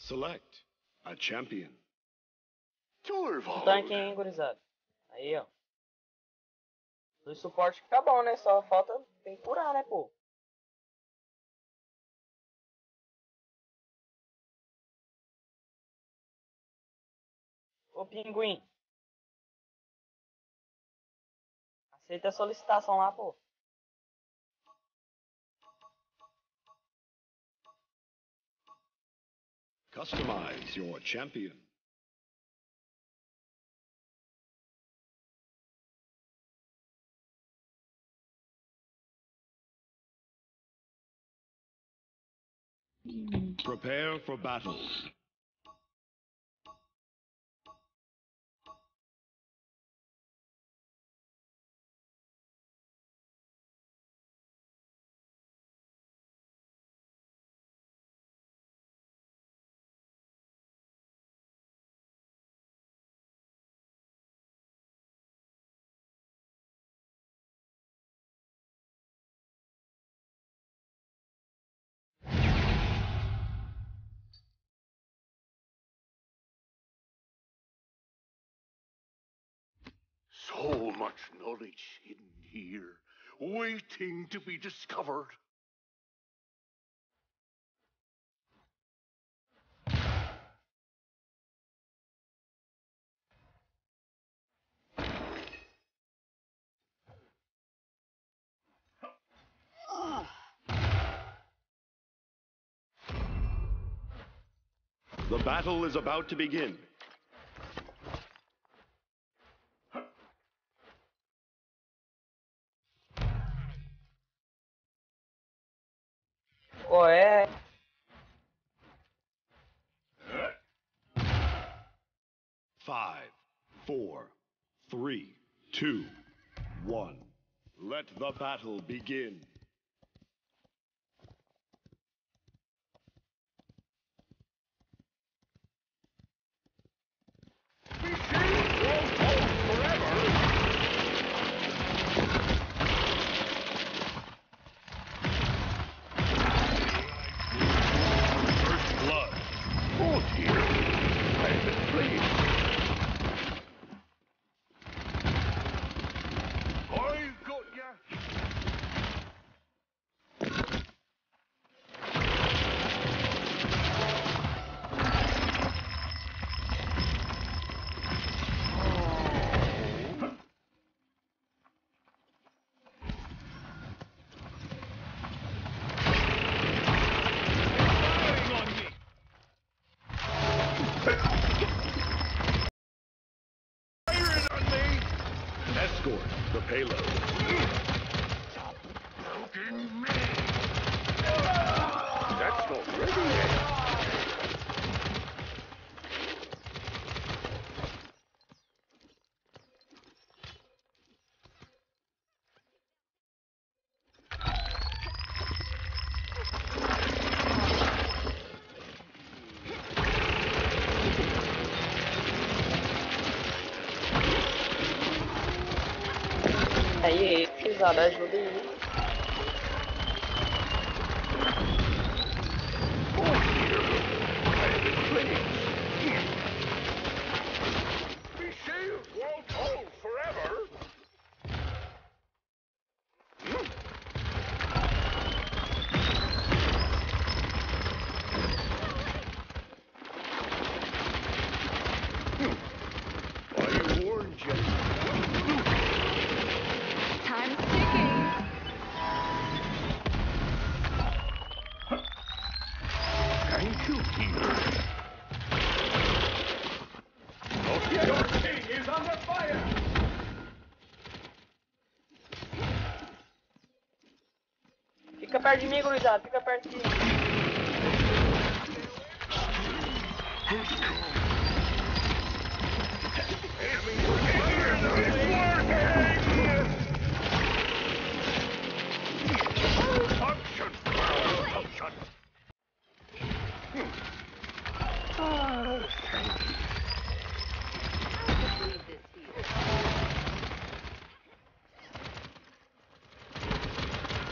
Select a champion. Um tanque, hein, gurizada. Aí, ó. Dos suportes fica bom, né? Só falta... Tem que curar, né, pô? Ô, Pinguim. Aceita a solicitação lá, pô. Customize your champion. Prepare for battle. So much knowledge hidden here, waiting to be discovered. The battle is about to begin. Pô, é... Five, four, three, two, one. Let the battle begin. Escort the payload. Stop poking me! That's not ready yet. Aí, pisada, ajuda aí. Be shield won't hold forever. I warned you. Time's ticking. Thank you, Peter. Your king is under fire! Fica perto de mim, gurizada. Fica perto de mim. Function! Function! Ah, thank you.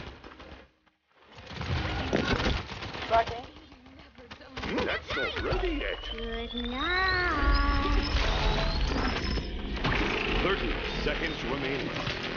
Back, hein? That's not ready seconds remaining.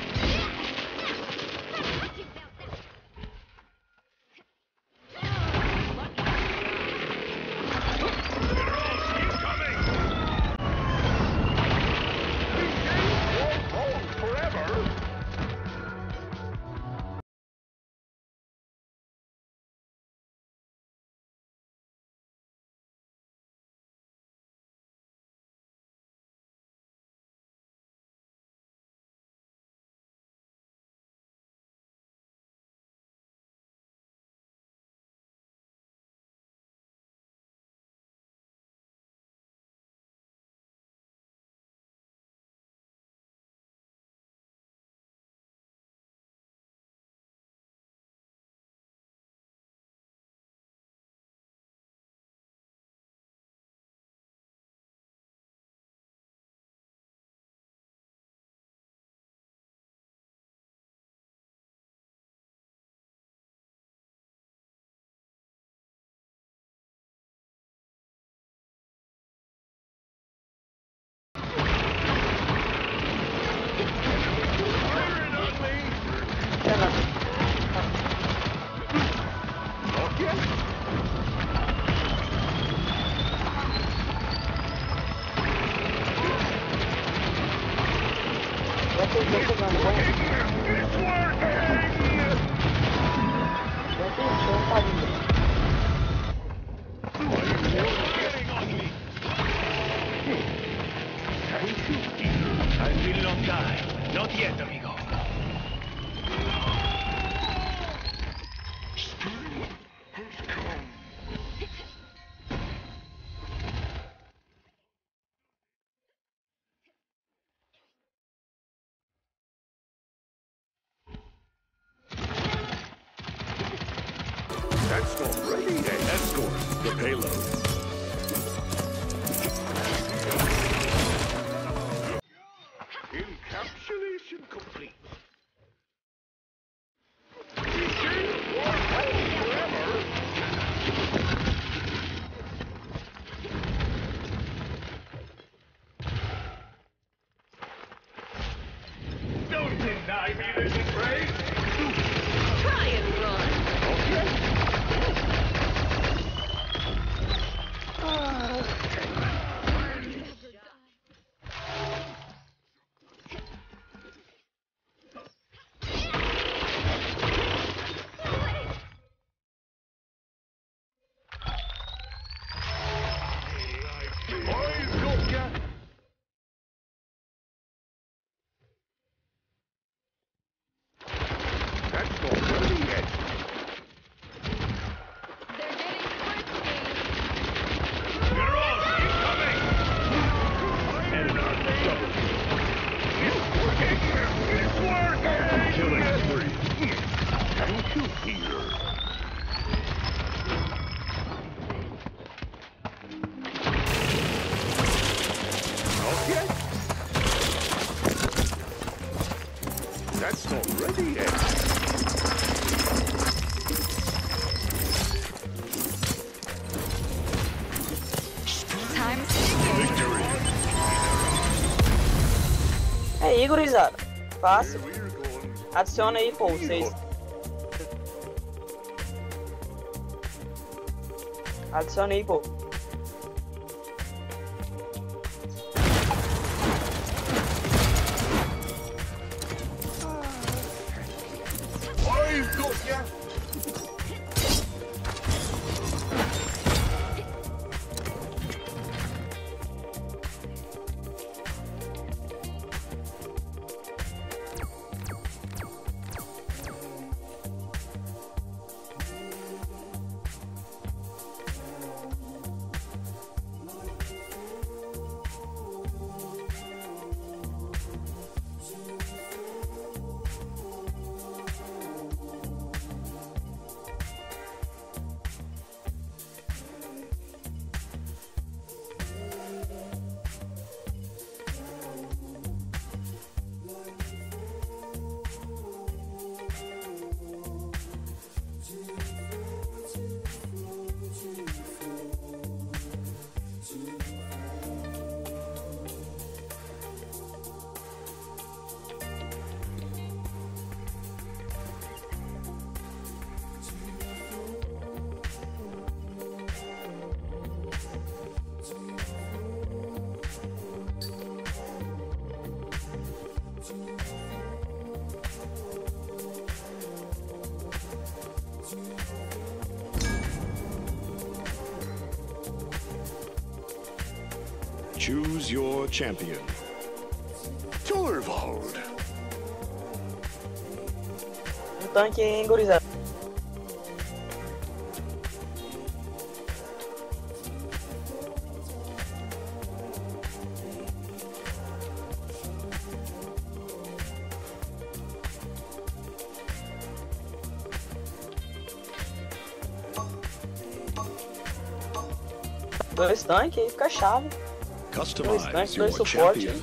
I will not die. Not yet, amigo. That's not ready yet. Escort the payload. Encapsulation complete. Don't deny me this praise. Try and run. That's not ready yet. Killing spree. Thank you, Peter. Okay. That's not ready yet. Victory. É aí, gurizada. Fácil. Adiciona aí, pô, vocês. Adiciona aí, pô. I've got ya. Choose your champion. Torvald. Um tanque, hein, gurizada? Dois tanques aí fica chave. Dois Customize tanques, your dois suportes. champion.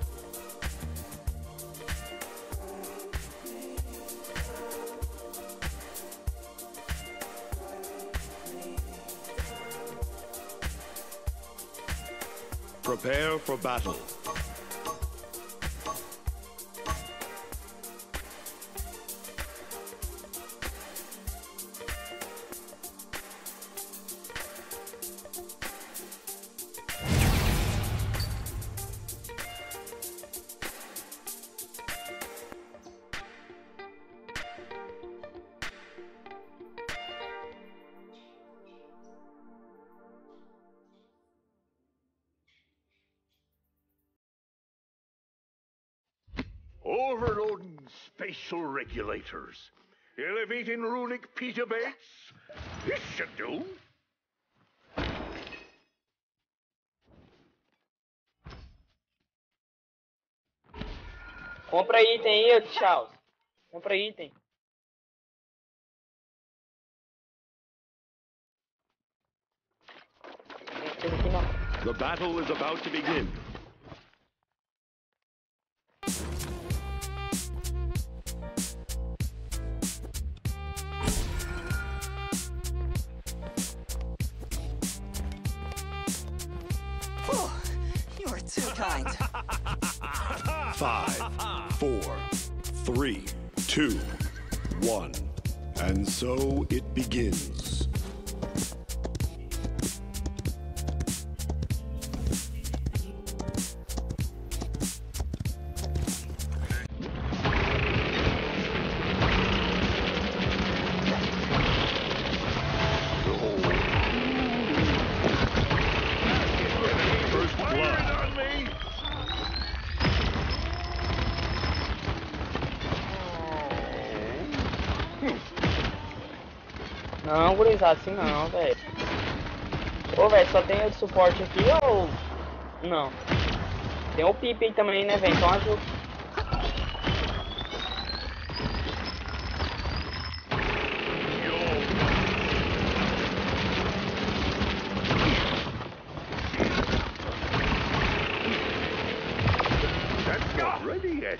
Prepare for battle. Overloading spatial regulators. Elevating runic petabytes. This should do. Compra item aí, Charles. Compra item. Aqui não. The battle is about to begin. You are too kind. Five, four, three, two, one. And so it begins. Não, gurizada, assim não, velho. Ô, velho, só tem o de suporte aqui ou... Não. Tem o Pipe aí também, né, velho? Então ajuda. That's not ready yet.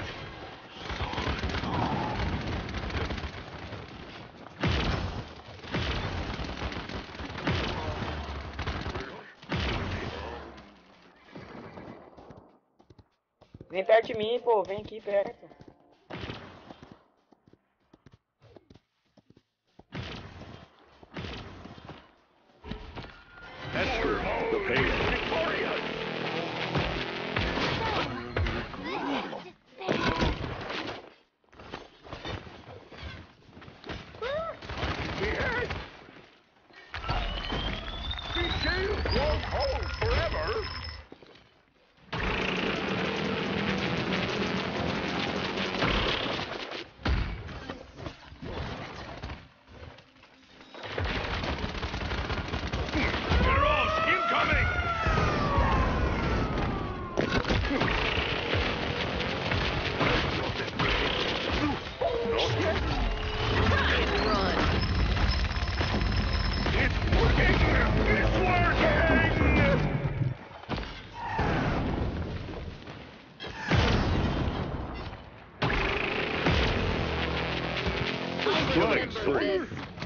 Vem perto de mim, pô. Vem aqui perto. Enter the payload. Yes. These shields won't hold forever. Killing spree.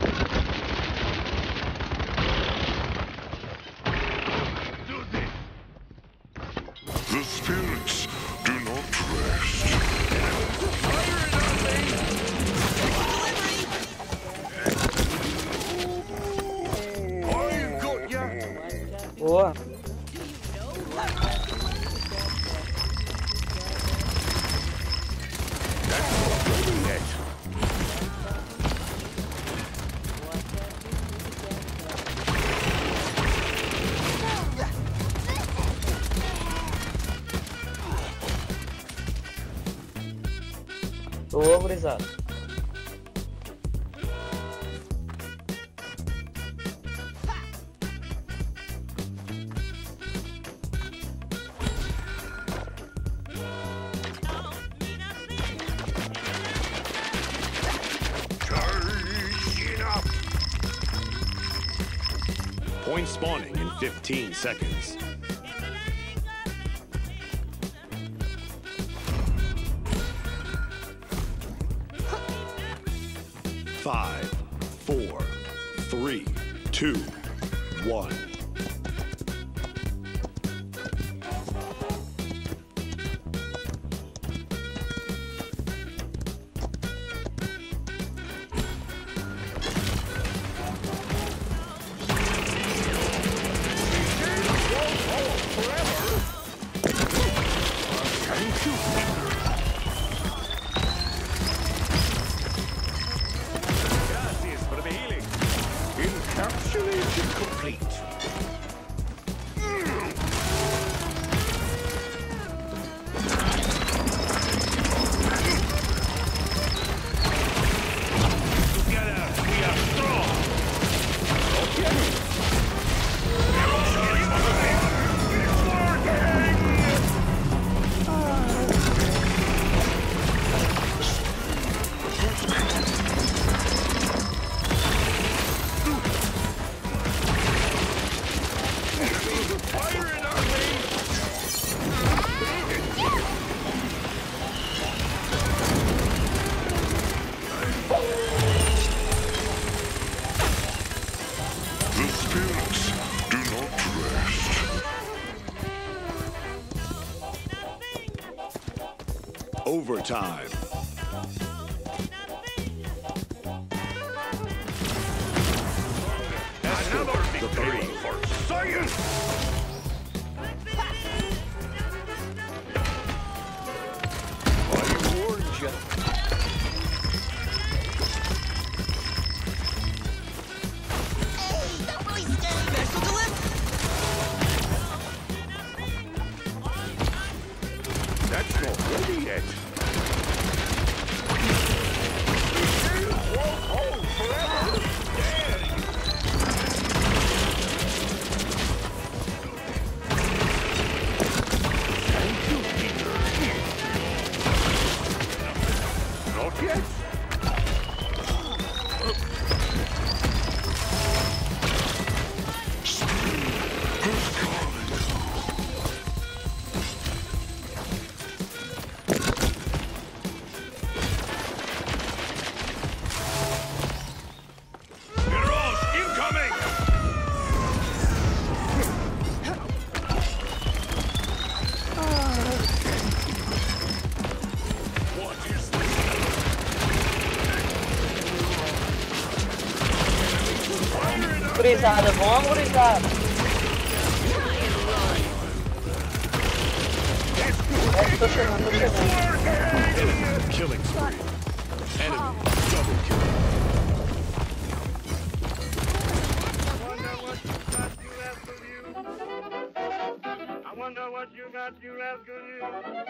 The spirits do not rest. I've got ya. Boa. Ô, gurizada. Point spawning in fifteen seconds. Five, four, three, two, one. Encapsulation complete. Together, we are strong. The spirits do not rest. Overtime. Another victory for science! I warned you. That's not ready yet. Won't hold forever. Thank you, Peter. Not yet. Mirage incoming! What is this? Gurizada, vamos, gurizada. É, tô chegando, tô chegando. Killing spree. Enemy double kill. I wonder what you got, you rascal, you.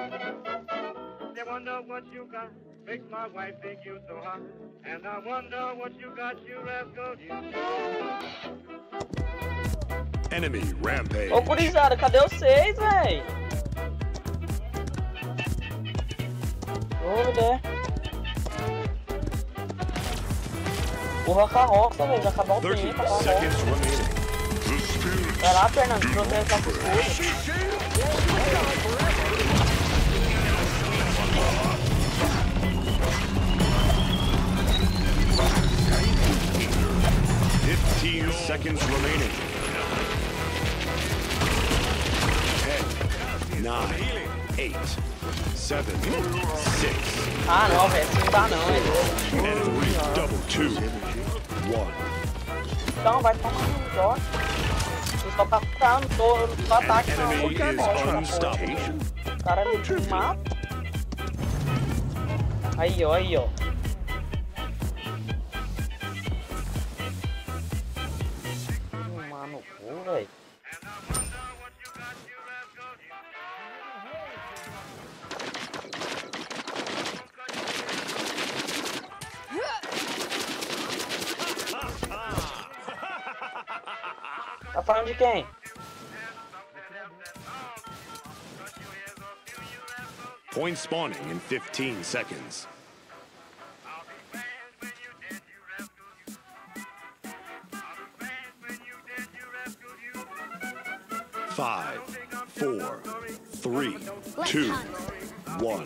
I wonder what you got, makes my wife think you so hot. And I wonder what you got, you rascal, you. Enemy rampage. Ô, gurizada, cadê vocês, véi? Ô, né? Porra, carroça, velho. Já acabou o thirty tempo, acabou. seconds remaining. The spirits Vai lá, Fernando, proteger nosso escudo. Fifteen seconds remaining. Ten, nine, eight, seven, six. Ah, não, velho. Assim não dá, não, velho. Enemy double two. One. Então, vai tomar no jogo. Você só tá ficando, tô no ataque, não. Enemy is unstoppable. O cara me mata. Aí, ó, aí, ó. Mano, pô, velho. falando de quem? Point spawning in fifteen seconds. Five, four, three, two, one.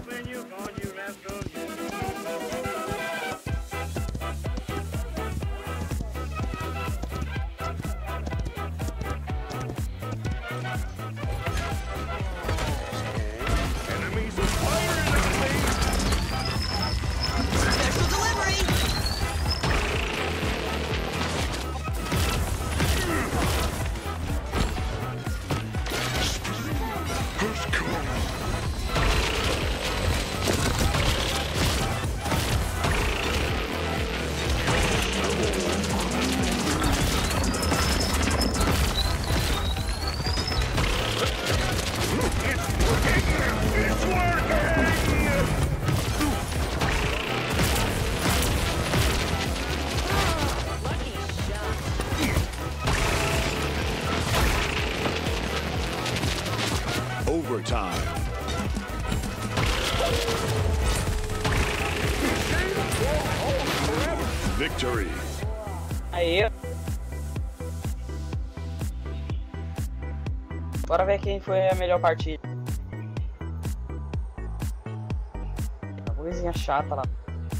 Overtime. Victory. Aí. Bora ver quem foi a melhor partida. A coisinha chata lá.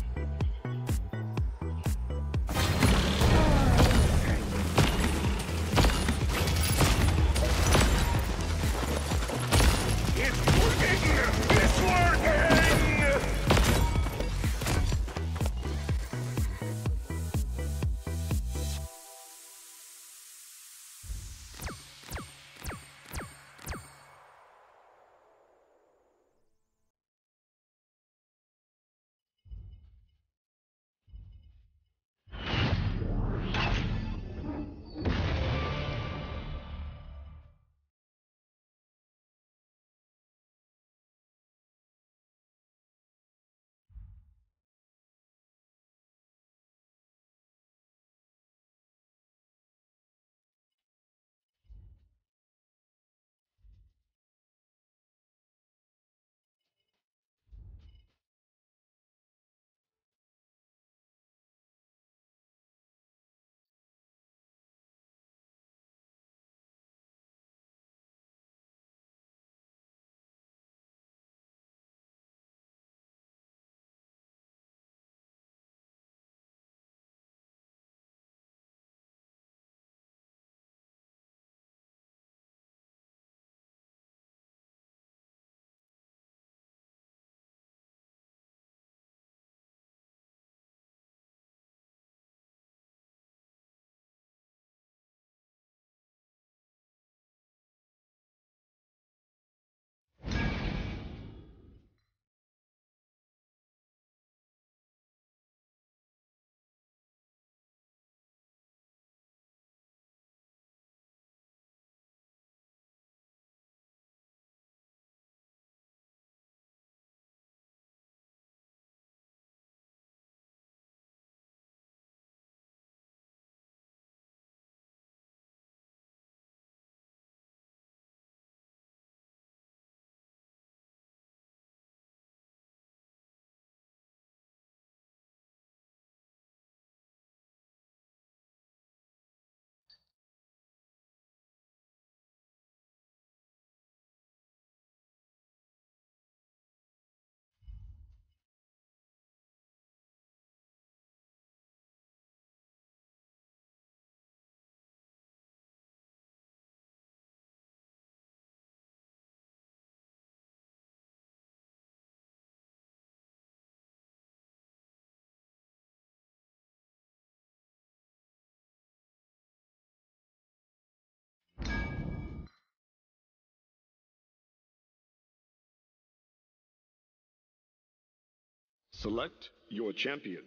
Select your champion.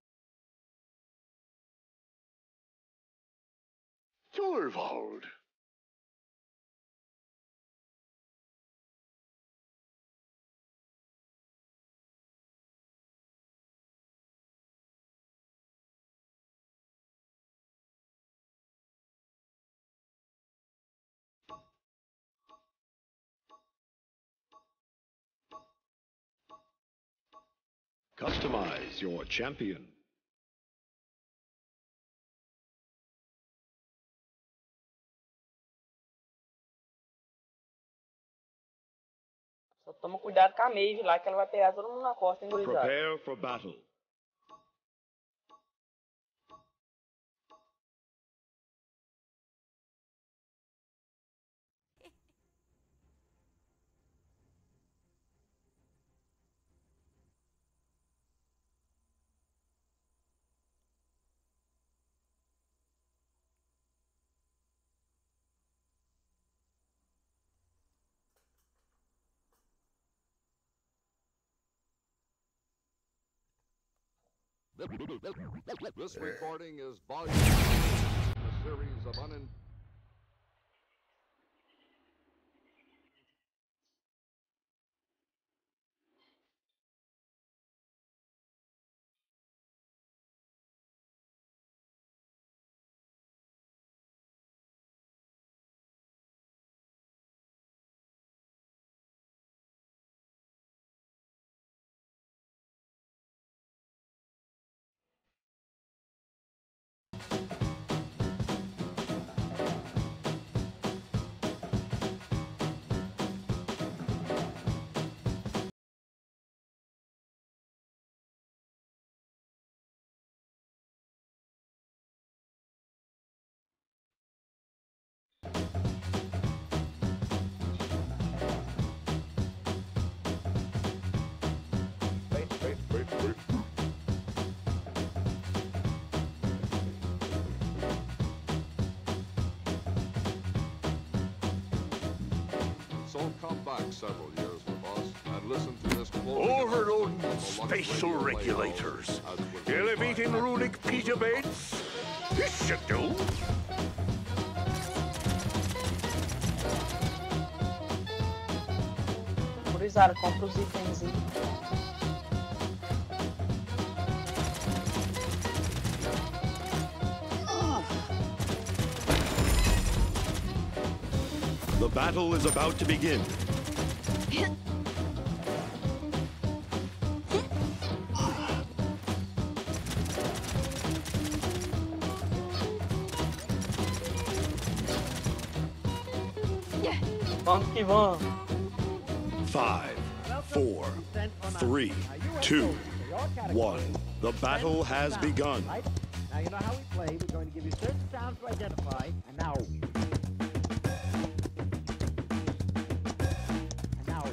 Thorvald. Customize your champion. Só toma cuidado com a Maeve lá, que ela vai pegar todo mundo na costa, hein, gurizada. Prepare for battle. This recording is volume one, a series of unin... So come back several years with us and listen to this Overload spatial regulators. Elevating runic petabytes. This should do. Gurizada, compra os itens aí. The battle is about to begin. Vamos que vamos. Five, four, three, two, one. The battle has begun. Now you know how we play. We're going to give you certain sounds to identify. And now. And now.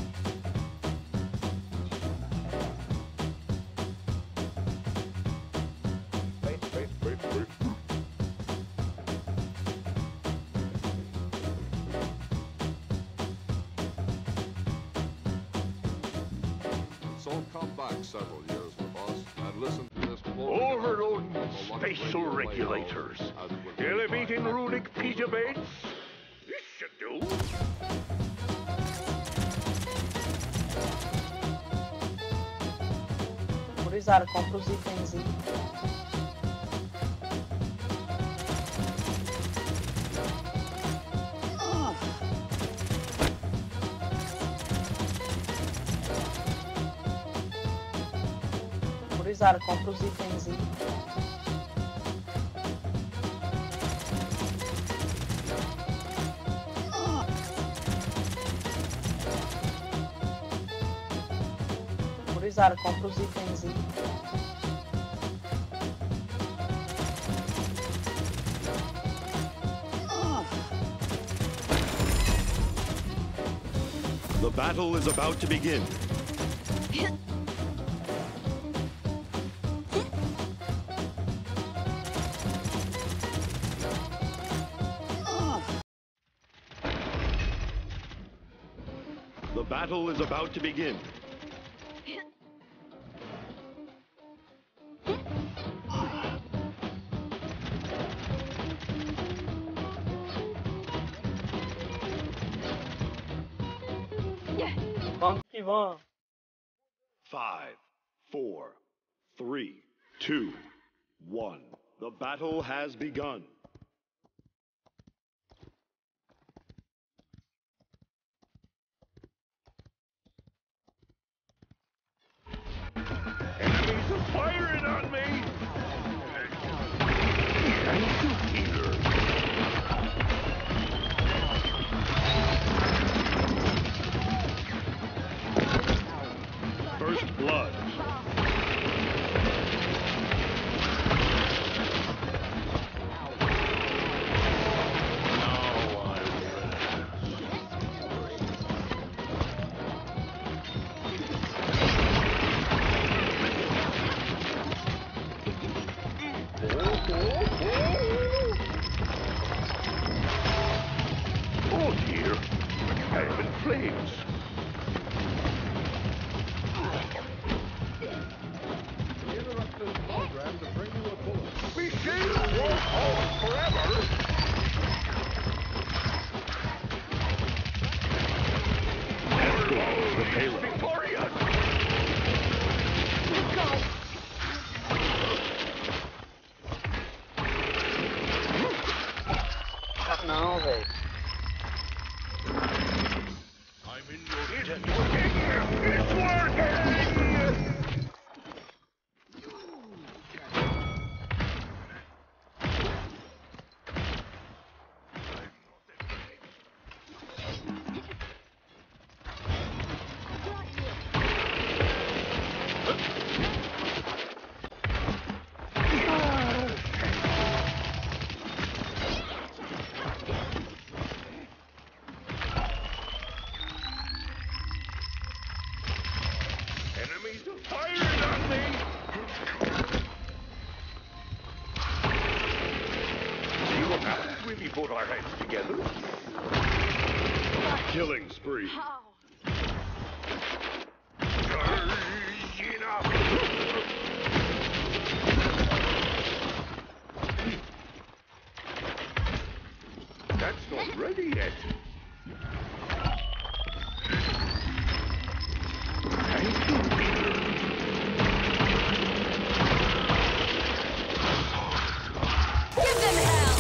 Wait, wait, wait, wait. So come back several years with us and listen to this Overload spatial regulators. Elevating runic petabytes. This should do. Gurizada, compra os itens aí. Gurizada, compra os itens aí. Gurizada, compra os itens aí. The battle is about to begin. The battle is about to begin. Vamos que vamos. Five, four, three, two, one. The battle has begun. blood. Oh dear, I'm in flames. We shall walk home forever. There goes the payload. Victorious! Não, velho. I'm in your debt. It's working! Enemies are firing on me! See what happens when we put our heads together? Killing spree. Enough! That's not ready yet. Thank you, Peter. Give them hell!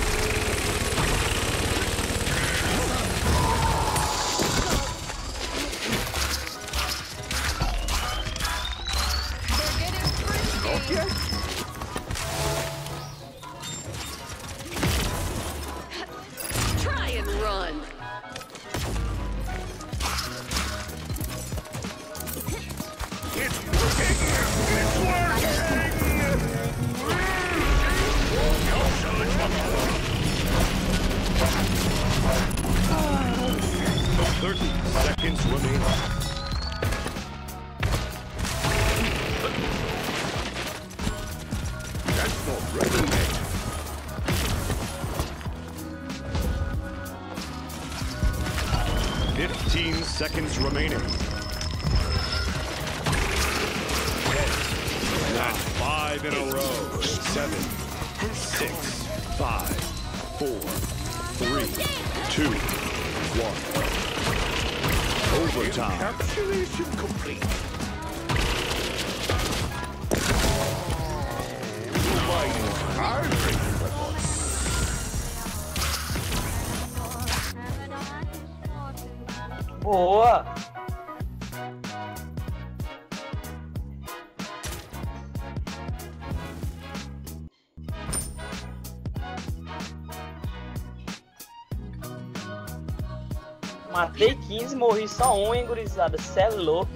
They're getting frisky. Not yet. Try and run. It's working! It's working! Thirty seconds remaining. That's not ready yet. Fifteen seconds remaining. That's five in a row. Seven, six, five, four, three, two, one. Overtime. Encapsulation complete. My cartridge weapon. Boa! Matei quinze, morri só um, hein, gurizada. Cê é louco.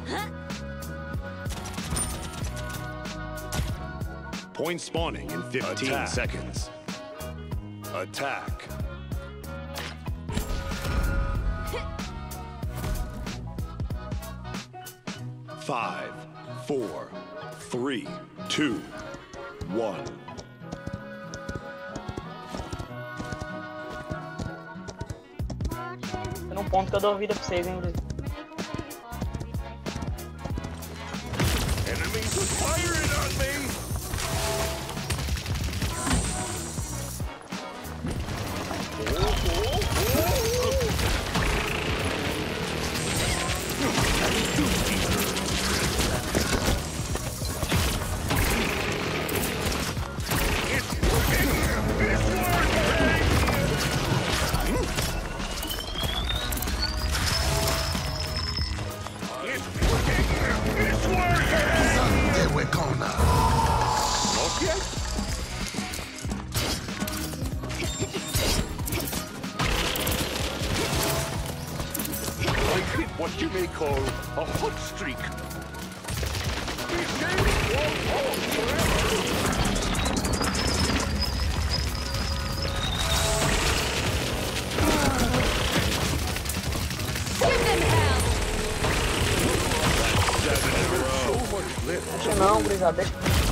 Point spawning in fifteen Attack. seconds. Attack. Five, four, three, two, one. Tem um ponto que eu dou vida pra vocês, hein, gurizada. Enemies are firing on me! What you may call a hot streak. Deixa não, gurizada, deixa.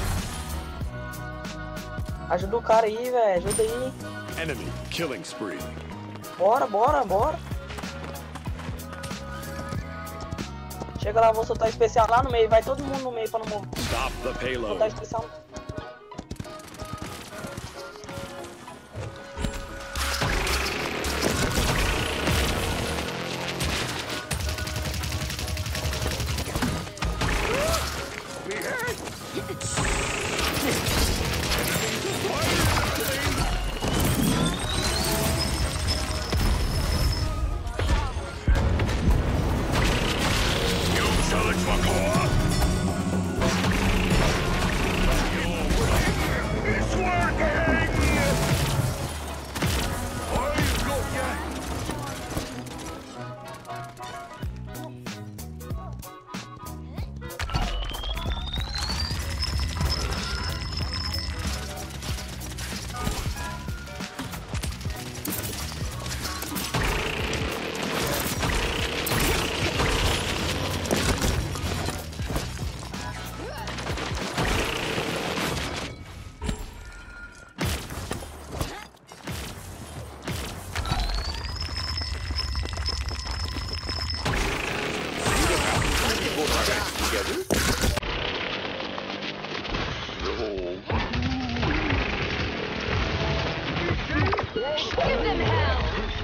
Ajuda o cara aí, velho, ajuda aí. Enemy killing spree. Bora, bora, bora. Chega lá, vou soltar especial lá no meio, vai todo mundo no meio pra não morrer. Stop the payload. Soltar especial. Give them hell!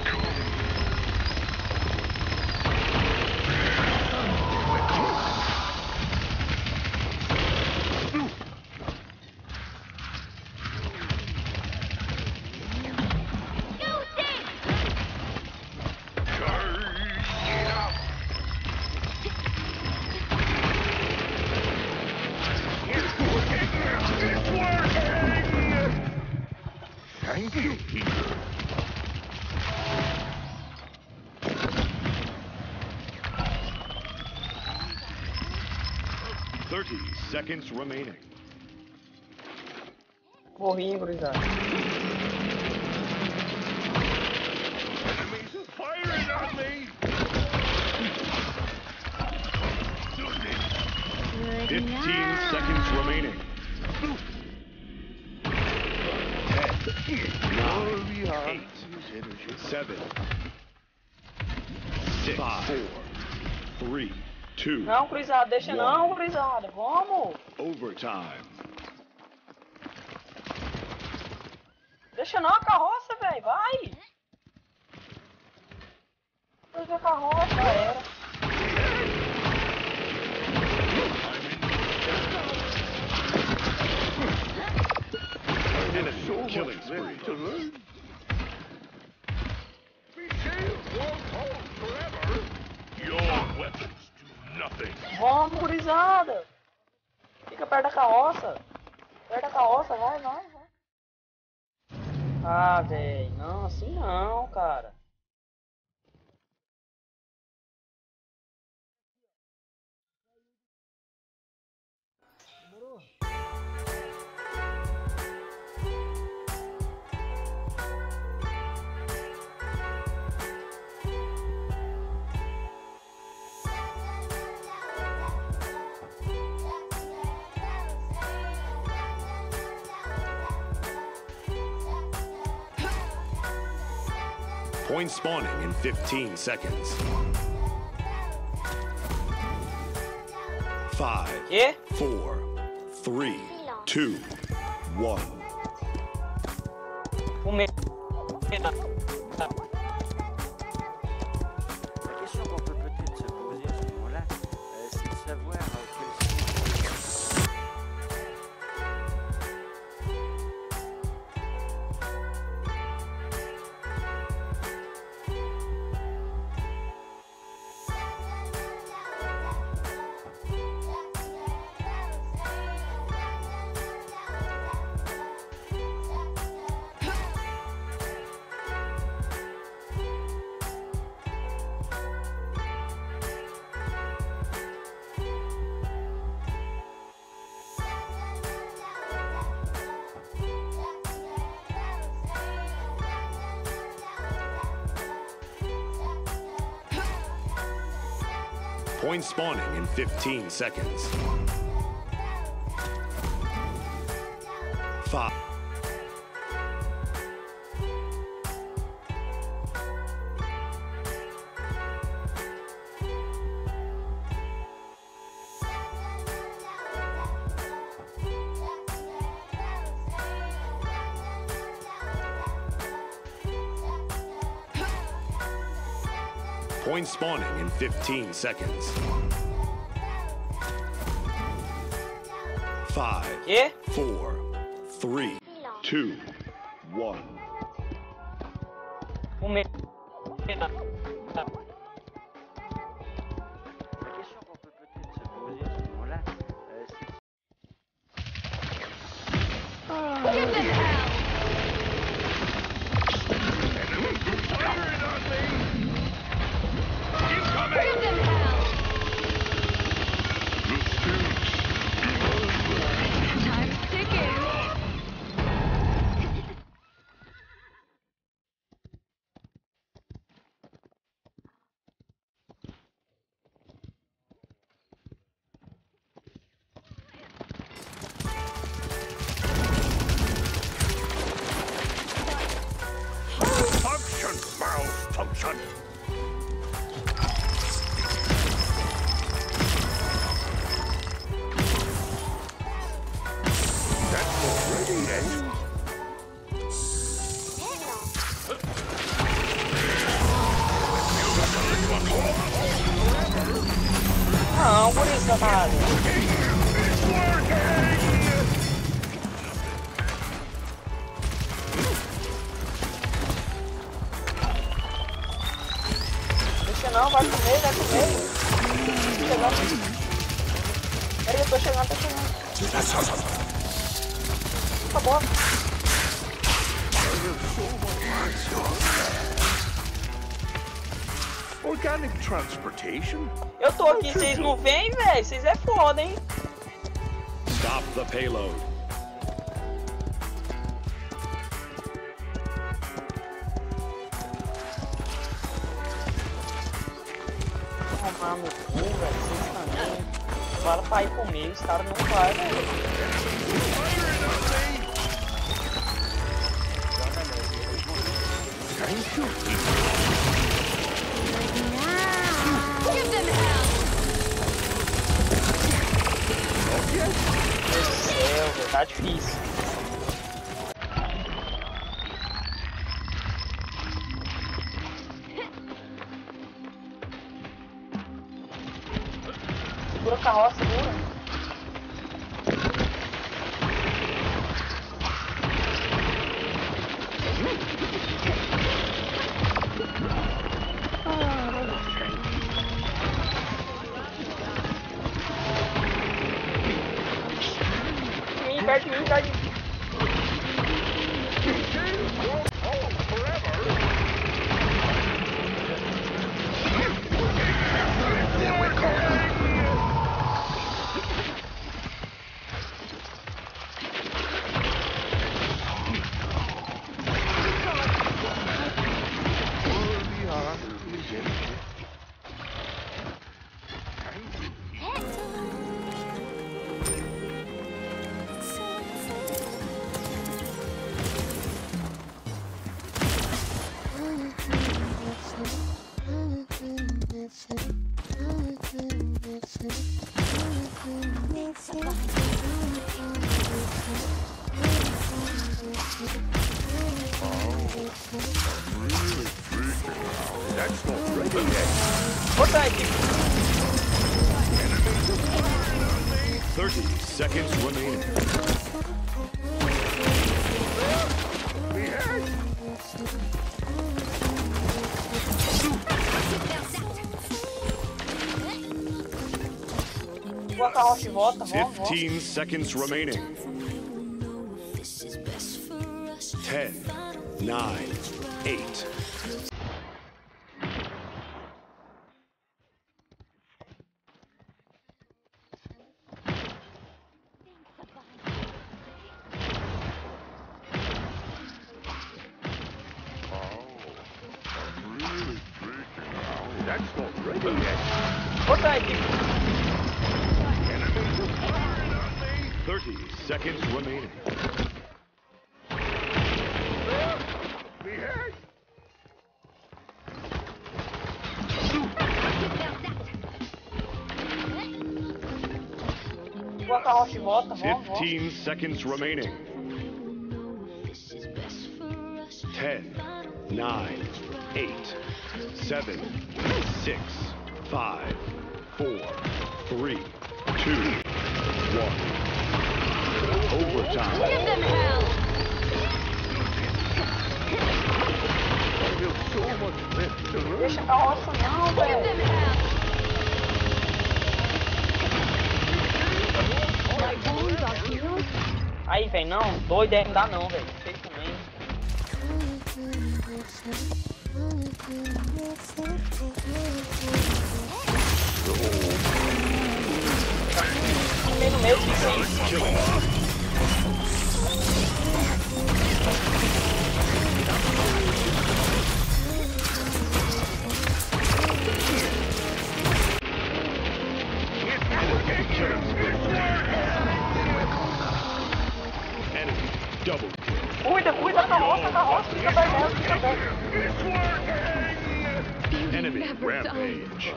Thank you, Peter. Thirty seconds remaining. Morri, gurizada. Enemies are firing on me. Fifteen seconds remaining. Nine, eight, seven, six, four, three, two. Não, gurizada, deixa não, gurizada. Vamos. Overtime. Deixa não a carroça, velho. Vai. Deixa a carroça, era. Enemy killing spree. To learn. These shields won't hold forever. Your weapons do nothing. Vamos, gurizada. Fica perto da carroça. Perto da carroça, vai, vai, vai. Ah, velho. Não, assim não, cara. Point spawning in fifteen seconds. Five, yeah? four, three, two, one. La question qu'on peut peut-être se poser à ce moment-là, euh, c'est de savoir quels Point spawning in fifteen seconds. Five. Point spawning in fifteen seconds. Five, yeah? four, three, two, one. Um meio. Malfunction. That's already it. Oh, what is the matter? Não, vai comer, vai comer. Chegando. Peraí, eu tô chegando, tô chegando. Tá bom. Organic transportation? Eu tô aqui, vocês não vêm, velho? Vocês é foda, hein? Stop the payload. Tomar no cu, velho, vocês também. Fala pra ir comer, os caras não vai, velho. Give them hell! Meu Deus do céu, velho, tá difícil. Segura a carroça, segura. Perto de mim, perto de mim. Bota aí, thirty seconds remaining. Boa carroça e volta, vamos, fifteen seconds remaining. ten, nine, eight. Bota aí, thirty seconds remaining. Bota a rocha e volta, vamos, vamos. Fifteen seconds remaining. Ten, nine, eight, seven, six, five, four, three, two, one. Overtime. Give them hell! Deixa a roça não, velho. Aí, velho, não, doido é, não dá não, velho. Vocês também. No meio, fica aí. Double. Cuida, cuida da roça, da roça, fica perto, fica perto. Enemy rampage.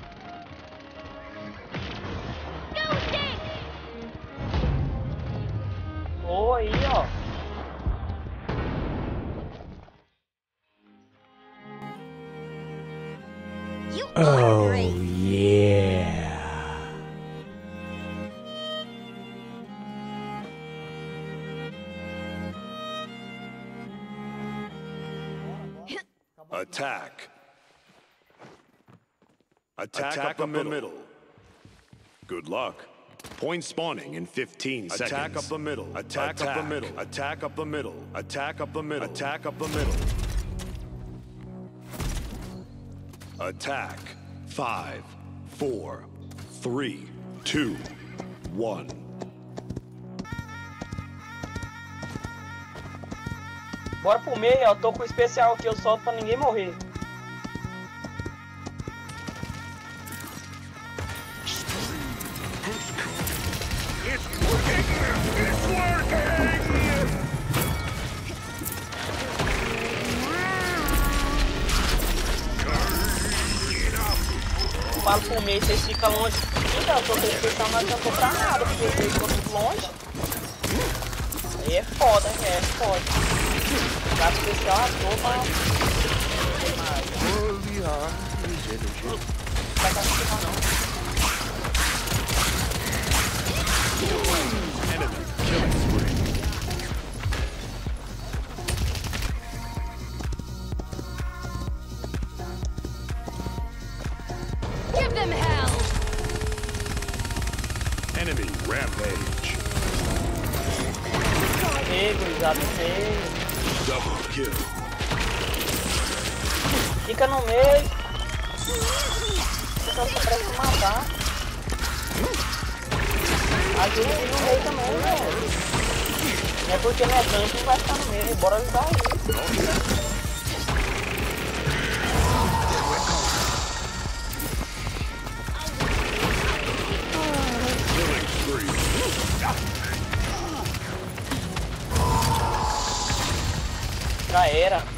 Ô, aí, ó. Oh, yeah. Attack. Attack, Attack up, the, up middle. the middle. Good luck. Point spawning in fifteen seconds. Attack up the middle. Attack, Attack up the middle. Attack up the middle. Attack up the middle. Attack up the middle. Attack. Five, four, three, two, one. Bora pro meio, eu tô com o especial aqui, eu solto pra ninguém morrer. Falo pro meio, vocês ficam longe. Então, eu tô com o especial, mas não tô pra nada, porque vocês ficam muito longe. Aí é foda, é foda. Dá especial à toa, mas... Vai dar especial não. Give them hell! Enemy rampage. Ei, gurizada, ei. Double kill. Fica no meio. Fica só pra se matar. Ajuda aí no meio também, velho. Não é porque não é tanto que vai ficar no meio. Bora ajudar aí. Já era.